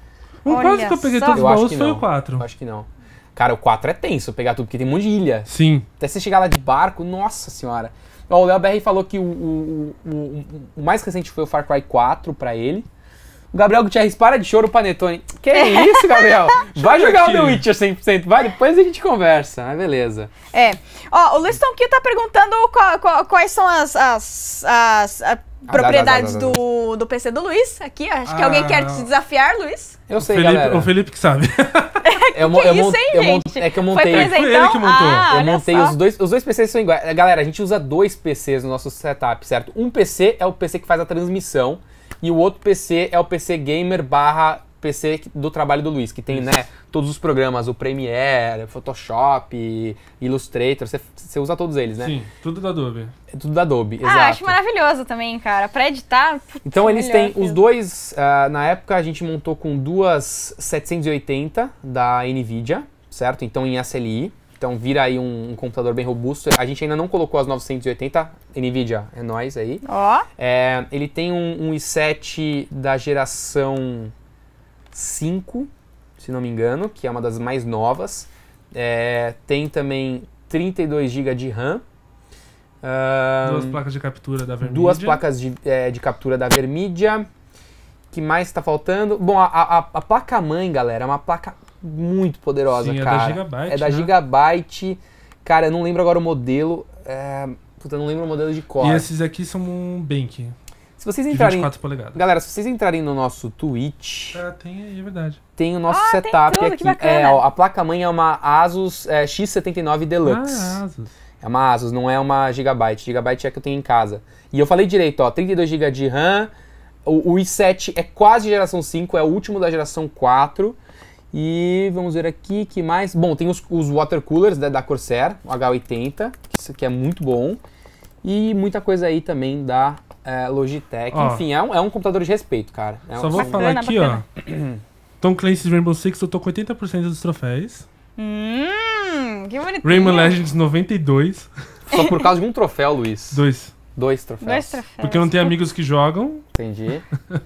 Um Olha quase que eu peguei só. todos os Eu acho baús que foi não. o quatro. Eu acho que não. Cara, o quatro é tenso pegar tudo, porque tem um monte de ilha. Sim. Até você chegar lá de barco, nossa senhora. Ó, o Léo B R falou que o, o, o, o- o mais recente foi o Far Cry quatro pra ele. O Gabriel Gutierrez, para de choro, Panetone. Que isso, Gabriel? Vai jogar o The Witcher cem por cento, vai, depois a gente conversa, mas beleza. É. Ó, o Luiston Kill tá perguntando qual- qual- quais são as, as, as, a- propriedades as, as, as, as. do, do P C do Luiz. Aqui, ó. Acho que Ah. alguém quer se desafiar, Luiz. Eu O sei, Felipe, galera. o Felipe que sabe. Eu, mo- Que eu isso, mon- hein, eu mon- gente? É que eu Foi montei... presentão? Foi ele que montou. Ah, Eu olha montei só. os dois, os dois P Cs são iguais. Galera, a gente usa dois P Cs no nosso setup, certo? Um P C é o P C que faz a transmissão e o outro P C é o P C gamer barra P C do trabalho do Luiz, que tem, né, todos os programas, o Premiere, Photoshop, Illustrator, você- você usa todos eles, né? Sim, tudo da Adobe. É tudo da Adobe, exato. Ah, acho maravilhoso também, cara. Pra editar. putz, Então eles melhor têm aquilo. os dois, ah, na época a gente montou com duas setecentos e oitenta da NVIDIA, certo? Então em S L I, então vira aí um, um computador bem robusto. A gente ainda não colocou as novecentos e oitenta, NVIDIA, é nóis aí. Ó. É, ele tem um, um i sete da geração cinco, se não me engano, que é uma das mais novas. É, tem também trinta e dois gigas de RAM. Ah, Duas placas de captura da Vermídia. Duas placas de, é, de captura da Vermídia. Que mais está faltando? Bom, a, a, a placa-mãe, galera, é uma placa muito poderosa, Sim, é da cara. Gigabyte, É da né? Gigabyte. Cara, eu não lembro agora o modelo. É... Puta, eu não lembro o modelo de cor. E esses aqui são um Bank, Se vocês de entrarem... vinte e quatro polegadas. Galera, se vocês entrarem no nosso Twitch, Ah, tem aí, é verdade. tem o nosso Ah, tem setup tudo, que aqui. bacana. É, ó, a placa-mãe é uma Asus é, X setenta e nove Deluxe. Ah, Asus. É uma Asus, não é uma Gigabyte. Gigabyte é a que eu tenho em casa. E eu falei direito, ó, trinta e dois gigas de RAM. O, o i sete é quase geração cinco, é o último da geração quatro. E vamos ver aqui, que mais? Bom, tem os, os water coolers da, da Corsair, o H oitenta, que isso aqui é muito bom. E muita coisa aí também da é, Logitech. Ó. Enfim, é um, é um computador de respeito, cara. É Só um, vou são- falar Bacana, aqui, bacana. ó. Tom Clancy's Rainbow Six, eu tô com oitenta por cento dos troféus. Hum, que bonitinho. Rayman Legends noventa e dois. Só por causa de um troféu, Luiz. Dois. Dois troféus. Dois troféus. Porque eu não tenho amigos que jogam. Entendi.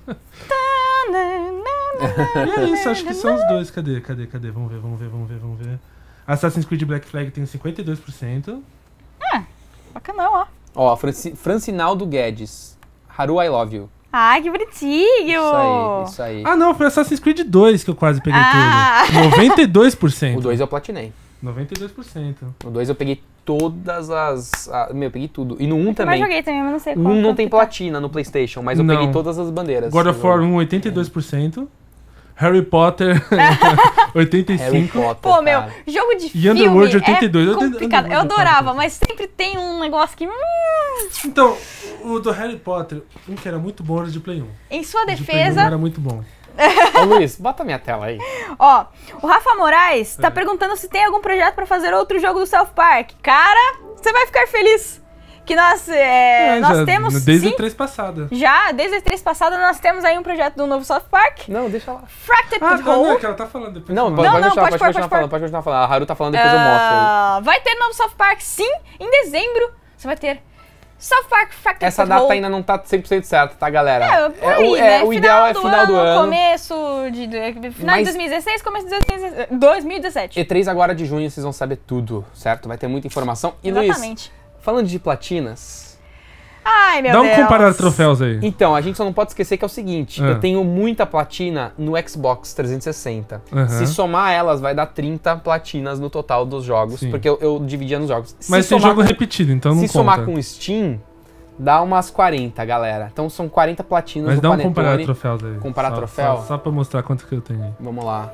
E é isso, acho que são os dois. Cadê, cadê, cadê? Vamos ver, vamos ver, vamos ver, vamos ver. Assassin's Creed Black Flag tem cinquenta e dois por cento. Bacanão, ó. Ó, Franci, Francinaldo Guedes. Haru, I love you. Ai, que bonitinho. Isso aí, isso aí. Ah, não, foi Assassin's Creed dois que eu quase peguei Ah. tudo. noventa e dois por cento. O dois eu platinei. noventa e dois por cento. O dois eu peguei todas as... a- meu, eu peguei tudo. E no um Mas também. joguei também, mas não sei O qual. um não qual tem que tá. platina no PlayStation, mas eu Não. peguei todas as bandeiras. God of War um, oitenta e dois por cento. Harry Potter, oitenta e Harry cinco por cento. Potter, Pô, meu, cara. jogo de E filme Underworld oitenta e dois. é Eu tenho- complicado. Eu Underworld adorava, oitenta e dois. mas sempre tem um negócio que... hum, Então, o do Harry Potter, um que era muito bom era de Play um. em sua O de Play um defesa... era muito bom. Ô, Luiz, bota minha tela aí. Ó, o Rafa Moraes tá É. perguntando se tem algum projeto pra fazer outro jogo do South Park. Cara, você vai ficar feliz. Que nós, é, É, nós já- temos, Desde sim, a três passada. já, desde a três passada, nós temos aí um projeto do novo South Park. Não, deixa lá. Fracted Ah, tá, não, é Hole. que ela tá falando depois. Não, você pode, fala. pode não, continuar, pode pode, pôr, continuar pode falando, pôr. pode continuar falando. A Haru tá falando, depois eu mostro aí. Ah, vai ter novo South Park, sim, em dezembro. Você vai ter South Park Fracted Essa Hole. data ainda não tá cem por cento certa, tá, galera? É, por aí, o, né? é, o ideal é final do ano. Começo de, de final Mas- de dois mil e dezesseis, começo de dois mil e dezessete. E três agora de junho, vocês vão saber tudo, certo? Vai ter muita informação. E Luiz, Exatamente. falando de platinas... Ai, meu Dá um Deus. comparar troféus aí. Então, a gente só não pode esquecer que é o seguinte, Ah. eu tenho muita platina no Xbox trezentos e sessenta. Aham. Se somar elas, vai dar trinta platinas no total dos jogos, Sim. porque eu, eu dividia nos jogos. Se Mas tem somar jogo com- repetido, então não Se conta. somar com o Steam, dá umas quarenta, galera. Então são quarenta platinas Mas no dá um Panetone. comparar troféus aí. Comparar Só- troféu? Só, só pra mostrar quanto que eu tenho aí. Vamos lá.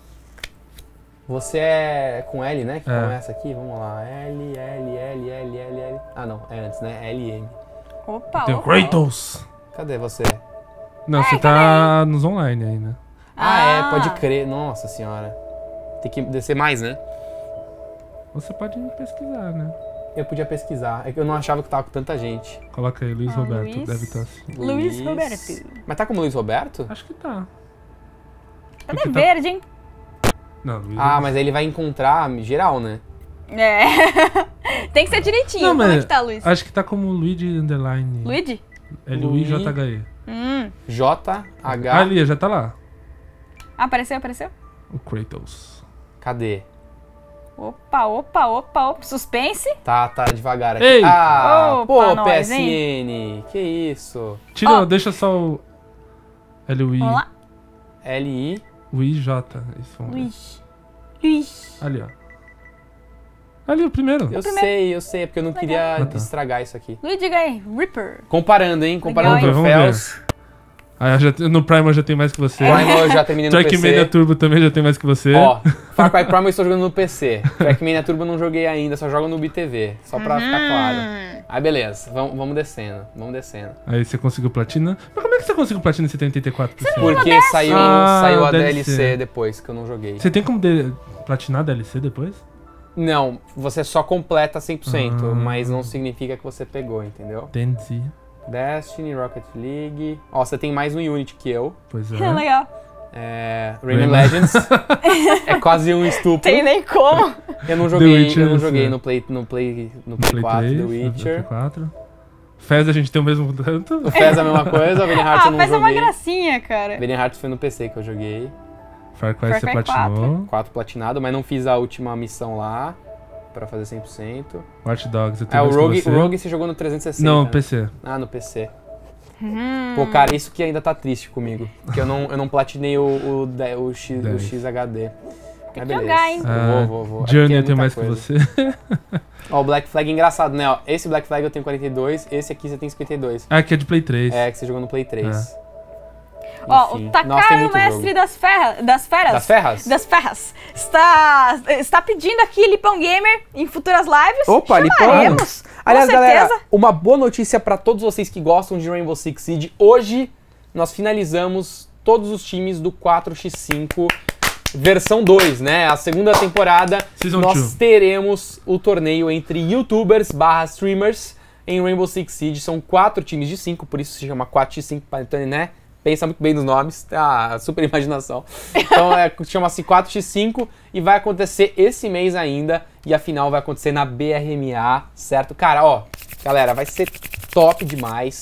Você é com L, né? Que É. começa aqui. Vamos lá. L, L, L, L, L, L. Ah, não. É antes, né? L, M. Opa, Tem o opa. Kratos. Cadê você? Não, você tá nos online aí, né? Ah, Ah. é. Pode crer. Nossa senhora. Tem que descer mais, né? Você pode pesquisar, né? Eu podia pesquisar. É que eu não achava que tava com tanta gente. Coloca aí, Luiz Ah, Roberto. Luiz. Deve estar assim. Luiz Roberto. Mas tá como Luiz Roberto? Acho que tá. Cadê Porque tá- verde, hein? Não, Luiz Ah, mas aí ele vai encontrar geral, né? É. Tem que ser direitinho. Não, Como é mas- que tá, Luiz? Acho que tá como Luigi Underline. Luigi? L U I J H E. Hum. J, Ah, H. ali, já tá lá. Apareceu, apareceu? O Kratos. Cadê? Opa, opa, opa, opa. Suspense? Tá, tá devagar aqui. Ei! Ah, Opa, pô, nós, P S N. Que isso? Tira, Ó. deixa só o... L U I. Vamos lá. L I. U I J. Isso, vamos ver. Luiz. Luiz. Ali, ó. Ali, o primeiro. Eu primeiro. sei, eu sei, é porque eu não queria Ah, tá. estragar isso aqui. Luiz, diga aí. Ripper. Comparando, hein? Comparando Legal, hein? troféus. Ah, eu já, no Primal eu já tenho mais que você. Primal eu já terminei no P Trackmania C. Turbo também já tem mais que você. Ó, Far Cry Primal eu estou jogando no P C. Trackmania Turbo eu não joguei ainda, só jogo no B T V. Só pra ficar claro. Aí beleza, vamos, vamos descendo, vamos descendo. Aí você conseguiu platina. Mas como é que você conseguiu platina se tem oitenta e quatro por cento? Porque saiu, Ah, saiu a D L D L C. C depois, que eu não joguei. Você tem como de... platinar D L C depois? Não, você só completa cem por cento, Ah. mas não significa que você pegou, entendeu? Entendi. Destiny, Rocket League... Ó, você tem mais um Unity que eu. Pois é. Legal. É... Rayman Rayman. Legends. É quase um estupro. Tem nem como. Eu não The joguei, Witcher, eu não você- joguei no Play, no Play, no Play, Play quatro, três, The no Play Witcher. quatro. Fez a gente tem o mesmo tanto. O Fez é a mesma coisa, o Valiant Hearts Ah, eu não faz uma joguei. gracinha, cara. Valiant Hearts foi no P C que eu joguei. Far Cry Far você Cry platinou. quatro platinado, mas não fiz a última missão lá. Pra fazer cem por cento. Watch Dogs eu É, tenho o mais Rogue, que você. o Rogue você jogou no trezentos e sessenta. Não, né? P C. Ah, no P C. Hum. Pô, cara, isso que ainda tá triste comigo. Porque eu não, eu não platinei o, o, de- o, X, o dez. X H D. Tem Mas que beleza. jogar, hein? Ah, Vou, vou, vou. É Journey porque é eu tenho muita mais coisa. que você. Ó, o Black Flag é engraçado, né? Ó, esse Black Flag eu tenho quarenta e dois, esse aqui você tem cinquenta e dois. Ah, aqui é de Play três. É, que você jogou no Play três. Ó, Enfim. o Nossa, tem Takaro, muito mestre jogo. das, ferra, das feras. Das ferras? Das ferras. Está, está pedindo aqui Lipão Gamer em futuras lives. Opa, Lipão. Chamaremos, com Aliás, certeza. galera, uma boa notícia pra todos vocês que gostam de Rainbow Six Siege. Hoje nós finalizamos todos os times do quatro por cinco versão dois, né? A segunda temporada. Season nós dois. teremos o torneio entre youtubers barra streamers em Rainbow Six Siege. São quatro times de cinco, por isso se chama quatro por cinco, né? Pensa muito bem nos nomes, ah, super imaginação. Então é, chama-se quatro por cinco e vai acontecer esse mês ainda. E a final vai acontecer na B R M A, certo? Cara, ó, galera, vai ser top demais.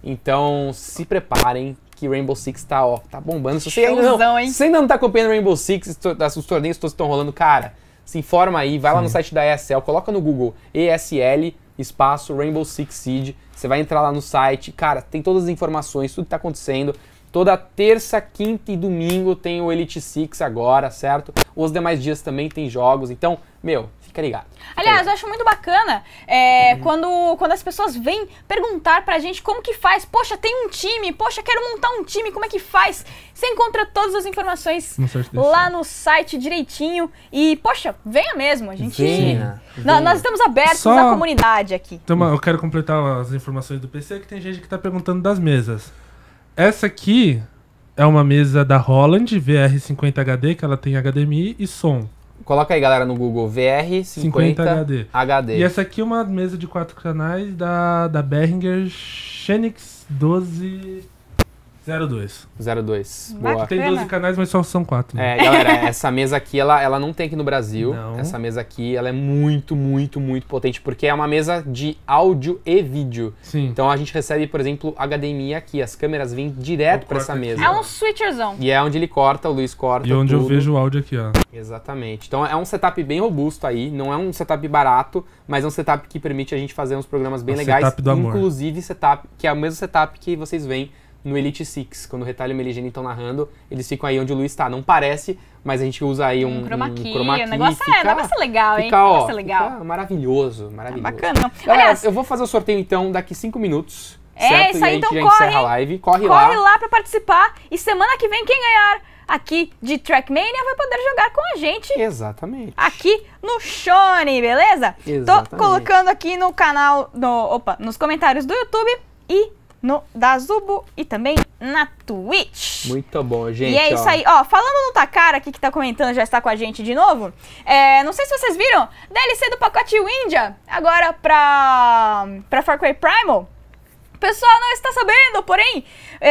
Então se preparem que Rainbow Six tá, ó, tá bombando. Se você, ainda Showzão, não, hein? se você ainda não tá acompanhando Rainbow Six, to- os torneios todos estão rolando, cara, se informa aí, vai lá no site da E S L, coloca no Google E S L, espaço, Rainbow Six Siege. Você vai entrar lá no site, cara, tem todas as informações, tudo que tá acontecendo. Toda terça, quinta e domingo tem o Elite Six agora, certo? Os demais dias também tem jogos, então, meu, fica ligado. Fica Aliás, eu ligado. acho muito bacana é, quando, quando as pessoas vêm perguntar pra gente como que faz. Poxa, tem um time, poxa, quero montar um time, como é que faz? Você encontra todas as informações No site desse. lá no site direitinho. E, poxa, venha mesmo, a gente... Venha, Nó- venha. Nós estamos abertos Só- à comunidade aqui. Então, eu quero completar as informações do P C, que tem gente que tá perguntando das mesas. Essa aqui é uma mesa da Holland, V R cinquenta H D, que ela tem H D M I e som. Coloca aí, galera, no Google, V R cinquenta cinquenta H D. H D. E essa aqui é uma mesa de quatro canais da, da Behringer Xenix doze zero dois. zero dois. Bacana. Boa. Tem doze canais, mas só são quatro. né? É, galera, essa mesa aqui, ela, ela não tem aqui no Brasil. Não. Essa mesa aqui, ela é muito, muito, muito potente, porque é uma mesa de áudio e vídeo. Sim. Então a gente recebe, por exemplo, H D M I aqui. As câmeras vêm direto Eu pra essa corto aqui, mesa. É um switcherzão. E é onde ele corta, o Luiz corta E onde eu tudo. vejo o áudio aqui, ó. Exatamente. Então é um setup bem robusto aí, não é um setup barato, mas é um setup que permite a gente fazer uns programas bem O legais. setup do amor. Inclusive setup, que é o mesmo setup que vocês veem no Elite Six. Quando o Retalho e o Meligene estão narrando, eles ficam aí onde o Luiz tá. Não parece, mas a gente usa aí um, Um chroma key, um chroma o key, negócio é- fica- o negócio é legal, hein? Fica, O ó, negócio é legal. fica maravilhoso, maravilhoso. Bacana. Galera, Aliás, eu vou fazer o sorteio então daqui cinco minutos. É, certo? isso E a aí, gente então já corre, encerra a hein? live. Corre, corre lá. lá pra participar. E semana que vem, quem ganhar aqui de Trackmania vai poder jogar com a gente Exatamente. aqui no Shone, beleza? Exatamente. Tô colocando aqui no canal, no, opa, nos comentários do YouTube e no da Zubo e também na Twitch. Muito bom, gente. E é isso ó. aí, ó, falando no Takara aqui que tá comentando, já está com a gente de novo, é, não sei se vocês viram, D L C do pacote Windia, agora pra, pra Far Cry Primal. O pessoal não está sabendo, porém,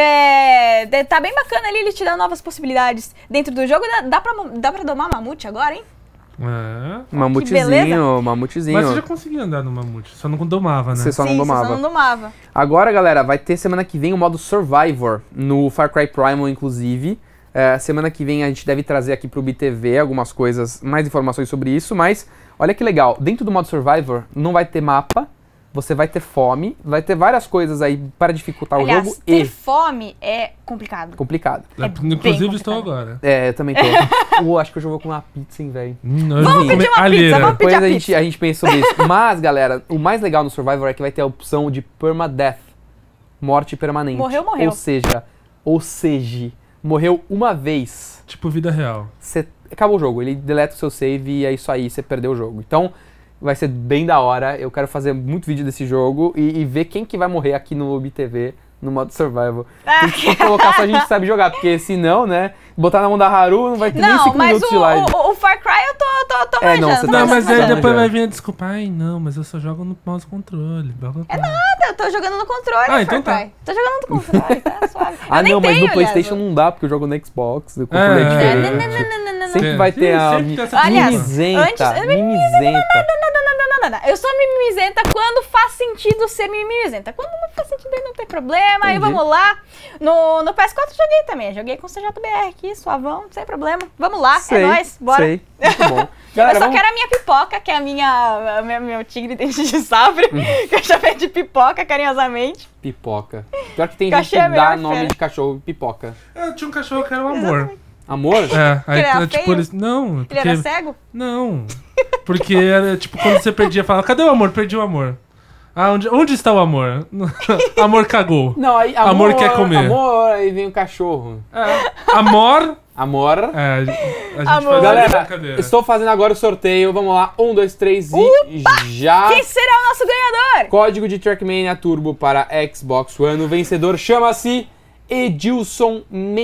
é, de- tá bem bacana ali, ele te dá novas possibilidades dentro do jogo, dá, dá, pra, dá pra domar mamute agora, hein? É. Mamutizinho, mamutizinho. Mas você já conseguia andar no mamute, só não domava, né? Você só Sim, não domava. você só não domava. Agora, galera, vai ter semana que vem o modo Survivor no Far Cry Primal, inclusive. É, semana que vem a gente deve trazer aqui pro B T V algumas coisas, mais informações sobre isso, mas olha que legal, dentro do modo Survivor não vai ter mapa, você vai ter fome, vai ter várias coisas aí para dificultar Aliás, o jogo ter e... fome é complicado. complicado. É Inclusive bem estou complicado. agora. É, eu também tô. uh, acho que hoje eu vou comer uma pizza, hein, velho. Hum, Vamos pedir uma pizza, vamos pedir Depois a a pizza. gente, a gente pensa sobre isso. Mas, galera, o mais legal no Survivor é que vai ter a opção de permadeath. Morte permanente. Morreu, morreu. Ou seja, ou seja, morreu uma vez. Tipo vida real. Cê, acabou o jogo. Ele deleta o seu save e é isso aí, você perdeu o jogo. Então, vai ser bem da hora. Eu quero fazer muito vídeo desse jogo e, e ver quem que vai morrer aqui no U B T V, no modo Survival. Tem que colocar só a gente sabe jogar, porque senão, né, botar na mão da Haru não vai ter nem Não, cinco mas minutos o, de live. o, o Far Cry eu tô, tô, tô É, não, manjando. você tô tá- Não, mas manjando. aí já. depois vai vir a desculpa. Ai, não, mas eu só jogo no mouse controle. Blá, blá, blá. É nada, eu tô jogando no controle, Ah, Far então tá. Cry. Tô jogando no controle, tá suave. Ah, eu nem não, mas tenho, no PlayStation aliás, não dá, porque eu jogo no Xbox, o controle é, É, É, diferente. não, não, não, não, não, não. Sempre É. vai ter Sim, a sempre tem essa Aliás, mimizenta, antes- mimizenta. Não, não, não, não, não. Eu sou mimizenta quando faz sentido ser mimizenta. Quando não faz sentido, aí não tem problema. Aí Entendi. vamos lá. No, no P S quatro eu joguei também. Joguei com C J B R aqui, suavão, sem problema. Vamos lá, Sei, é nóis, bora. Sei, muito bom. Eu Galera, só vamos... quero a minha pipoca, que é a minha, a minha meu tigre dente de sabre, Hum. que eu chamei de pipoca carinhosamente. Pipoca. Pior que tem Que eu gente que achei a dá melhor nome fera. de cachorro pipoca. Eu tinha um cachorro que era o amor. Amor? É, aí Ele era tipo feio? eles. Não, Ele porque. era cego? Não. Porque era tipo quando você perdia, falava, cadê o amor? Perdi o amor. Ah, onde, onde está o amor? Amor cagou. Não, aí Amor amor quer comer. Amor, aí vem o cachorro. É. Amor. Amor. É, a gente Amor. faz Galera, brincadeira. estou fazendo agora o sorteio. Vamos lá. Um, dois, três e já. Quem será o nosso ganhador? Código de Trackmania Turbo para Xbox One. O vencedor chama-se Edilson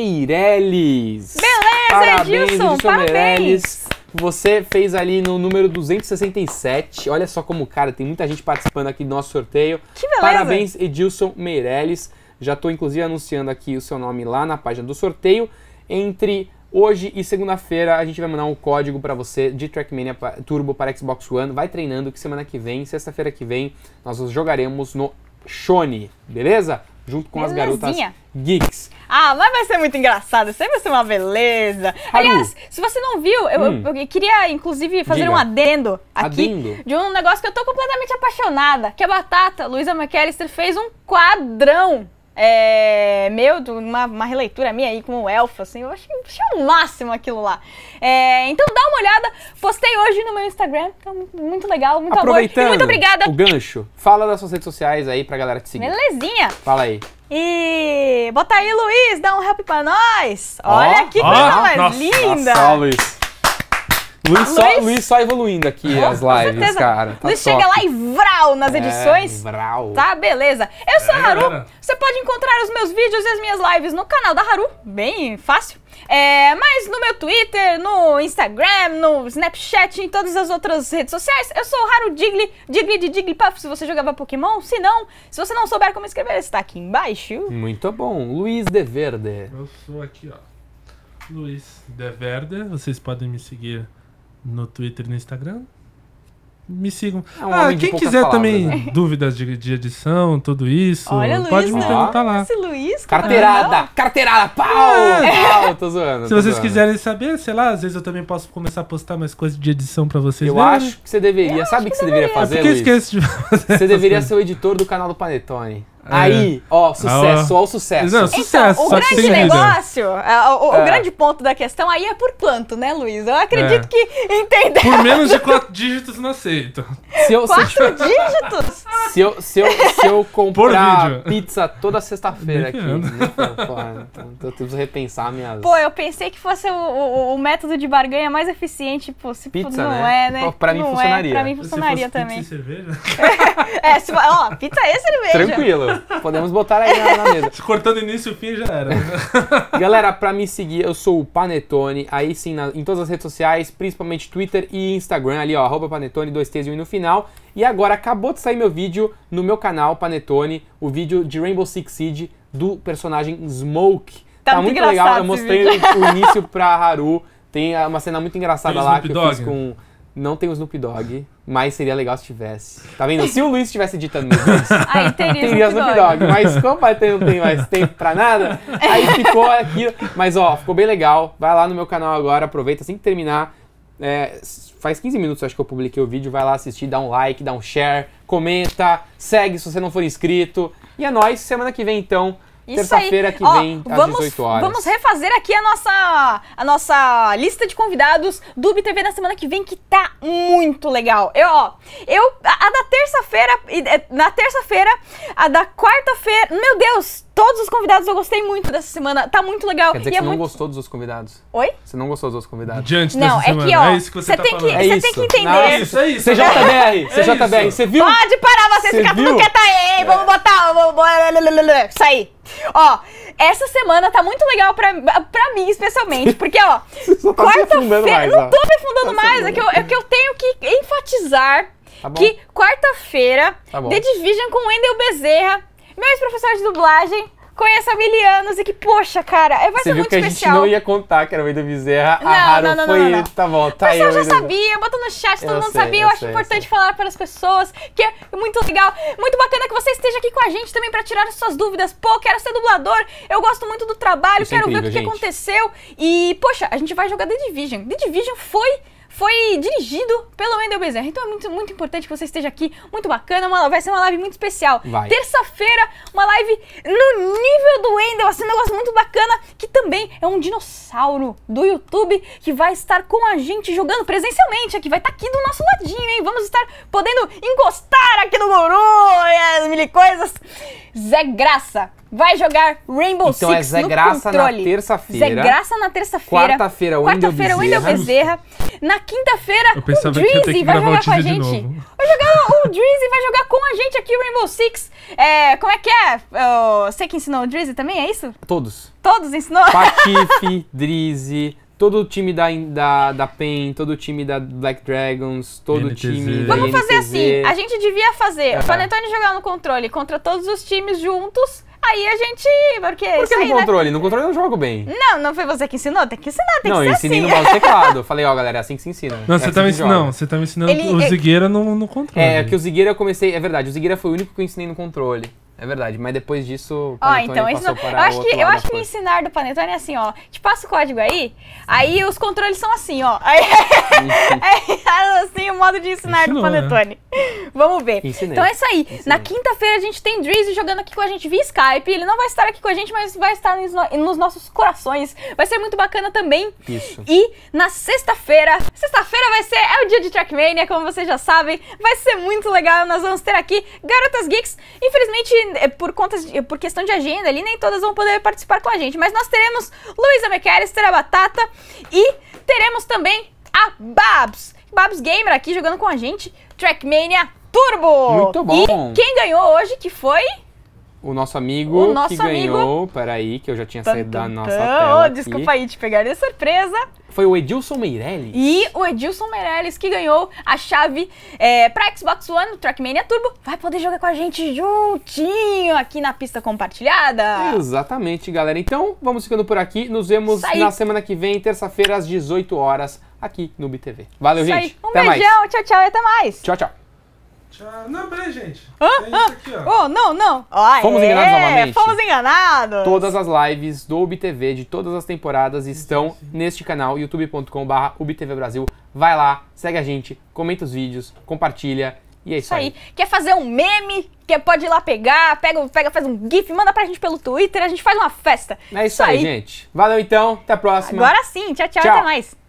Meirelles. Beleza, Parabéns, Edilson, parabéns. Meirelles. Você fez ali no número duzentos e sessenta e sete. Olha só como, cara, tem muita gente participando aqui do nosso sorteio. Que beleza. Parabéns, Edilson Meirelles. Já estou, inclusive, anunciando aqui o seu nome lá na página do sorteio. Entre hoje e segunda-feira, a gente vai mandar um código para você de Trackmania pa- Turbo para Xbox One. Vai treinando que semana que vem, sexta-feira que vem, nós jogaremos no Shone, beleza? Junto com as garotas Belezinha. geeks. Ah, mas vai ser muito engraçado, sempre vai ser uma beleza. Haru. Aliás, se você não viu, eu, Hum. eu- eu queria, inclusive, fazer Diga. um adendo aqui Adendo? de um negócio que eu tô completamente apaixonada, que a Batata, Luisa McAllister, fez um quadrão é, meu, de uma, uma releitura minha aí com o elfo, assim, eu achei, achei o máximo aquilo lá. É, então dá uma olhada, postei hoje no meu Instagram, então muito, muito legal, muito amor. E Aproveitando muito obrigada. o gancho, fala das suas redes sociais aí pra galera te seguir. Belezinha. Fala aí. E bota aí, Luiz, dá um help pra nós. Ó, Olha que ó, coisa mais nossa, linda. Nossa, ó, Luiz. Luiz, só, Luiz- Luiz só evoluindo aqui as Com lives, certeza. cara. Tá Luiz top. chega lá e vral nas É, edições. vral. Tá, beleza. Eu sou a É, Haru. galera. Você pode encontrar os meus vídeos e as minhas lives no canal da Haru. Bem fácil. É, mas no meu Twitter, no Instagram, no Snapchat, em todas as outras redes sociais, eu sou o Haru Diggly, Diggly de Jigglypuff, se você jogava Pokémon. Se não, se você não souber como escrever, está aqui embaixo. Muito bom. Luiz de Verde. Eu sou aqui, ó. Luiz De Verde. Vocês podem me seguir no Twitter e no Instagram. Me sigam. É um ah, homem de quem poucas quiser palavras, também né? dúvidas de, de edição, tudo isso, Olha, Luiz, pode me né? perguntar lá. Esse Luiz, que Carteirada! legal. Carteirada! Pau! Pau! Tô zoando. Se tô vocês zoando. quiserem saber, sei lá, às vezes eu também posso começar a postar mais coisas de edição pra vocês Eu verem. acho que você deveria. Eu Sabe o acho que que você deveria deveria. É fazer, porque eu Luiz? esqueço de fazer Você essas deveria coisas. ser o editor do canal do Panetone. É. Aí, ó, sucesso, ó o sucesso. Não, Então, sucesso, o só que grande sem vida. negócio, é, o, o É. grande ponto da questão aí é por quanto, né, Luiz? Eu acredito É. que entender Por menos de quatro dígitos não aceito. Se eu, se eu, quatro dígitos. se eu, se eu, se eu comprar vídeo. pizza toda sexta-feira aqui. Nem ferrando. nem ferrando, porra, então, então eu preciso repensar minhas. Pô, eu pensei que fosse o, o- o método de barganha mais eficiente possível. Pizza, não né? é, né? Pô, pra mim não funcionaria. É, pra mim Se funcionaria fosse também. pizza e cerveja. É, se, ó, pizza e cerveja. Tranquilo. Podemos botar aí na, na mesa. Cortando início e o fim já era. Galera, pra me seguir, eu sou o Panetone, aí sim, na- em todas as redes sociais, principalmente Twitter e Instagram, ali ó, arroba Panetone, dois T's e um I no final. E agora acabou de sair meu vídeo no meu canal, Panetone, o vídeo de Rainbow Six Siege do personagem Smoke. Tá muito legal, engraçado eu esse mostrei vídeo. o início pra Haru, tem ah, uma cena muito engraçada Tem o lá Snoop que eu fiz Dogg? com... Não tem o Snoop Dogg, mas seria legal se tivesse. Tá vendo? Se o Luiz estivesse editando meus vídeos, Aí teria, teria Snoop Dogg, mas como vai ter, não tem mais tempo pra nada, aí ficou aqui. Mas ó, ficou bem legal. Vai lá no meu canal agora, aproveita assim que terminar. É, faz quinze minutos, acho que eu publiquei o vídeo. Vai lá assistir, dá um like, dá um share, comenta, segue se você não for inscrito. E é nóis, semana que vem então. Terça-feira que Ó, vem, às vamos, dezoito horas. Vamos refazer aqui a nossa, a nossa lista de convidados do U B T V na semana que vem, que tá muito legal. Eu, ó, eu, a, a da terça-feira, na terça-feira, a da quarta-feira, meu Deus, todos os convidados eu gostei muito dessa semana, tá muito legal. Quer dizer e que é você muito... não gostou dos outros convidados? Oi? Você não gostou dos outros convidados? Diante Não, dessa é que, semana. ó, É isso que você tá tem falando. que, É você isso. tem que entender. Não, é isso, é isso. C J B R, C J B R, isso. você viu? Pode parar vocês, Você ficar tudo viu? quieto aí, vamos botar, vamos, isso aí. Ó, essa semana tá muito legal pra, pra mim, especialmente, porque, ó, Só tá se afundando mais, quarta-feira, não ó. tô me afundando Tá se mais, é que, eu, é que eu tenho que enfatizar Tá bom. que quarta-feira, Tá bom. The Division com Wendel Bezerra, meu ex-professor de dublagem, conheço há mil anos e que, poxa, cara, vai Você ser viu muito que a gente especial. não ia contar que era o Wendel Bezerra, Não, a Haru não, não, foi... não, não. Tá bom, O tá aí pessoal o já Wendel- sabia, bota no chat, todo Eu mundo sei, sabia. Eu, eu acho sei, eu importante sei. falar para as pessoas que é muito legal, muito bacana que você esteja aqui com a gente também para tirar as suas dúvidas. Pô, quero ser dublador, eu gosto muito do trabalho, Isso é quero ver o que, incrível, que gente. aconteceu. E, poxa, a gente vai jogar The Division. The Division foi... Foi dirigido pelo Wendel Bezerra. Então é muito, muito importante que você esteja aqui. Muito bacana. Uma, vai ser uma live muito especial. Vai. Terça-feira, uma live no nível do Wendel. Assim, um negócio muito bacana. Que também é um dinossauro do YouTube que vai estar com a gente jogando presencialmente aqui. Vai estar aqui do nosso ladinho, hein? Vamos estar podendo encostar aqui no Guru e as mil coisas. Zé Graça vai jogar Rainbow Então Six é Zé no Graça na controle. terça-feira. Zé Graça na terça-feira. Quarta-feira, Wendel Quarta-feira, Wendel Bezerra. Bezerra. Na quinta-feira, Eu o pensava que ia ter Drizzy que vai gravar jogar o com a teaser de gente. novo. Vai jogar, o Drizzy vai jogar com a gente aqui o Rainbow Six. É, como é que é? Eu, você que ensinou o Drizzy também, é isso? Todos. Todos ensinou? Patife, Drizzy, todo o time da, da, da PEN, todo o time da Black Dragons, todo o N T Z. time da Vamos fazer N T Z. assim, a gente devia fazer É. o Panetone jogar no controle contra todos os times juntos, aí a gente... Porque Por isso que aí, no né? controle? No controle eu jogo bem. Não, não foi você que ensinou? Tem que ensinar, tem Não, que eu ser ensinei assim. no mouse teclado. Eu falei, ó, galera, é assim que se ensina. Não, É você assim tá me que ensinando. joga. Não, você tá me ensinando Ele- o ele- Zigueira no, no controle. É, que o Zigueira eu comecei... É verdade, o Zigueira foi o único que eu ensinei no controle. É verdade, mas depois disso o Ó, Panetone então, passou isso, para eu acho outro que, eu lado acho da que me força. ensinar do Panetone é assim, ó. Te passa o código aí, aí os controles são assim, ó. Aí, é assim o modo de ensinar Ensinou, do Panetone. Vamos ver. Ensinei. Então é isso aí. Ensinei. Na quinta-feira a gente tem Drizzy jogando aqui com a gente via Skype. Ele não vai estar aqui com a gente, mas vai estar nos, no- nos nossos corações. Vai ser muito bacana também. Isso. E na sexta-feira, sexta-feira vai ser, é o dia de Trackmania, como vocês já sabem. Vai ser muito legal. Nós vamos ter aqui Garotas Geeks. Infelizmente, é, por conta de, por questão de agenda ali, nem todas vão poder participar com a gente. Mas nós teremos Luísa McAllister, a Batata, e teremos também a Babs. Babs Gamer aqui jogando com a gente. Trackmania Turbo. Muito bom. E quem ganhou hoje, que foi... O nosso amigo O nosso que amigo- ganhou... Peraí, que eu já tinha saído da nossa Tum, tum. tela Oh, aqui. desculpa aí te pegar de surpresa. Foi o Edilson Meirelles. E o Edilson Meirelles, que ganhou a chave é, pra Xbox One, o Trackmania Turbo, vai poder jogar com a gente juntinho aqui na pista compartilhada. Exatamente, galera. Então, vamos ficando por aqui. Nos vemos Isso aí. na semana que vem, terça-feira, às dezoito horas, aqui no U B T V. Valeu, Isso aí. gente. Um Até mais. beijão, tchau, tchau e até mais. Tchau, tchau. Tchau. Não, peraí, gente. Tem isso aqui, ó. Oh, não, não. Ó, Fomos é, enganados novamente. Fomos enganados. Todas as lives do U B T V de todas as temporadas estão neste canal, youtube ponto com barra U B T V Brasil. Vai lá, segue a gente, comenta os vídeos, compartilha e é isso, Isso aí. Quer fazer um meme? Quer, pode ir lá pegar, pega, pega, faz um gif, manda pra gente pelo Twitter, a gente faz uma festa. É isso aí, gente. Valeu então, até a próxima. Agora sim, tchau, tchau, Tchau. até mais.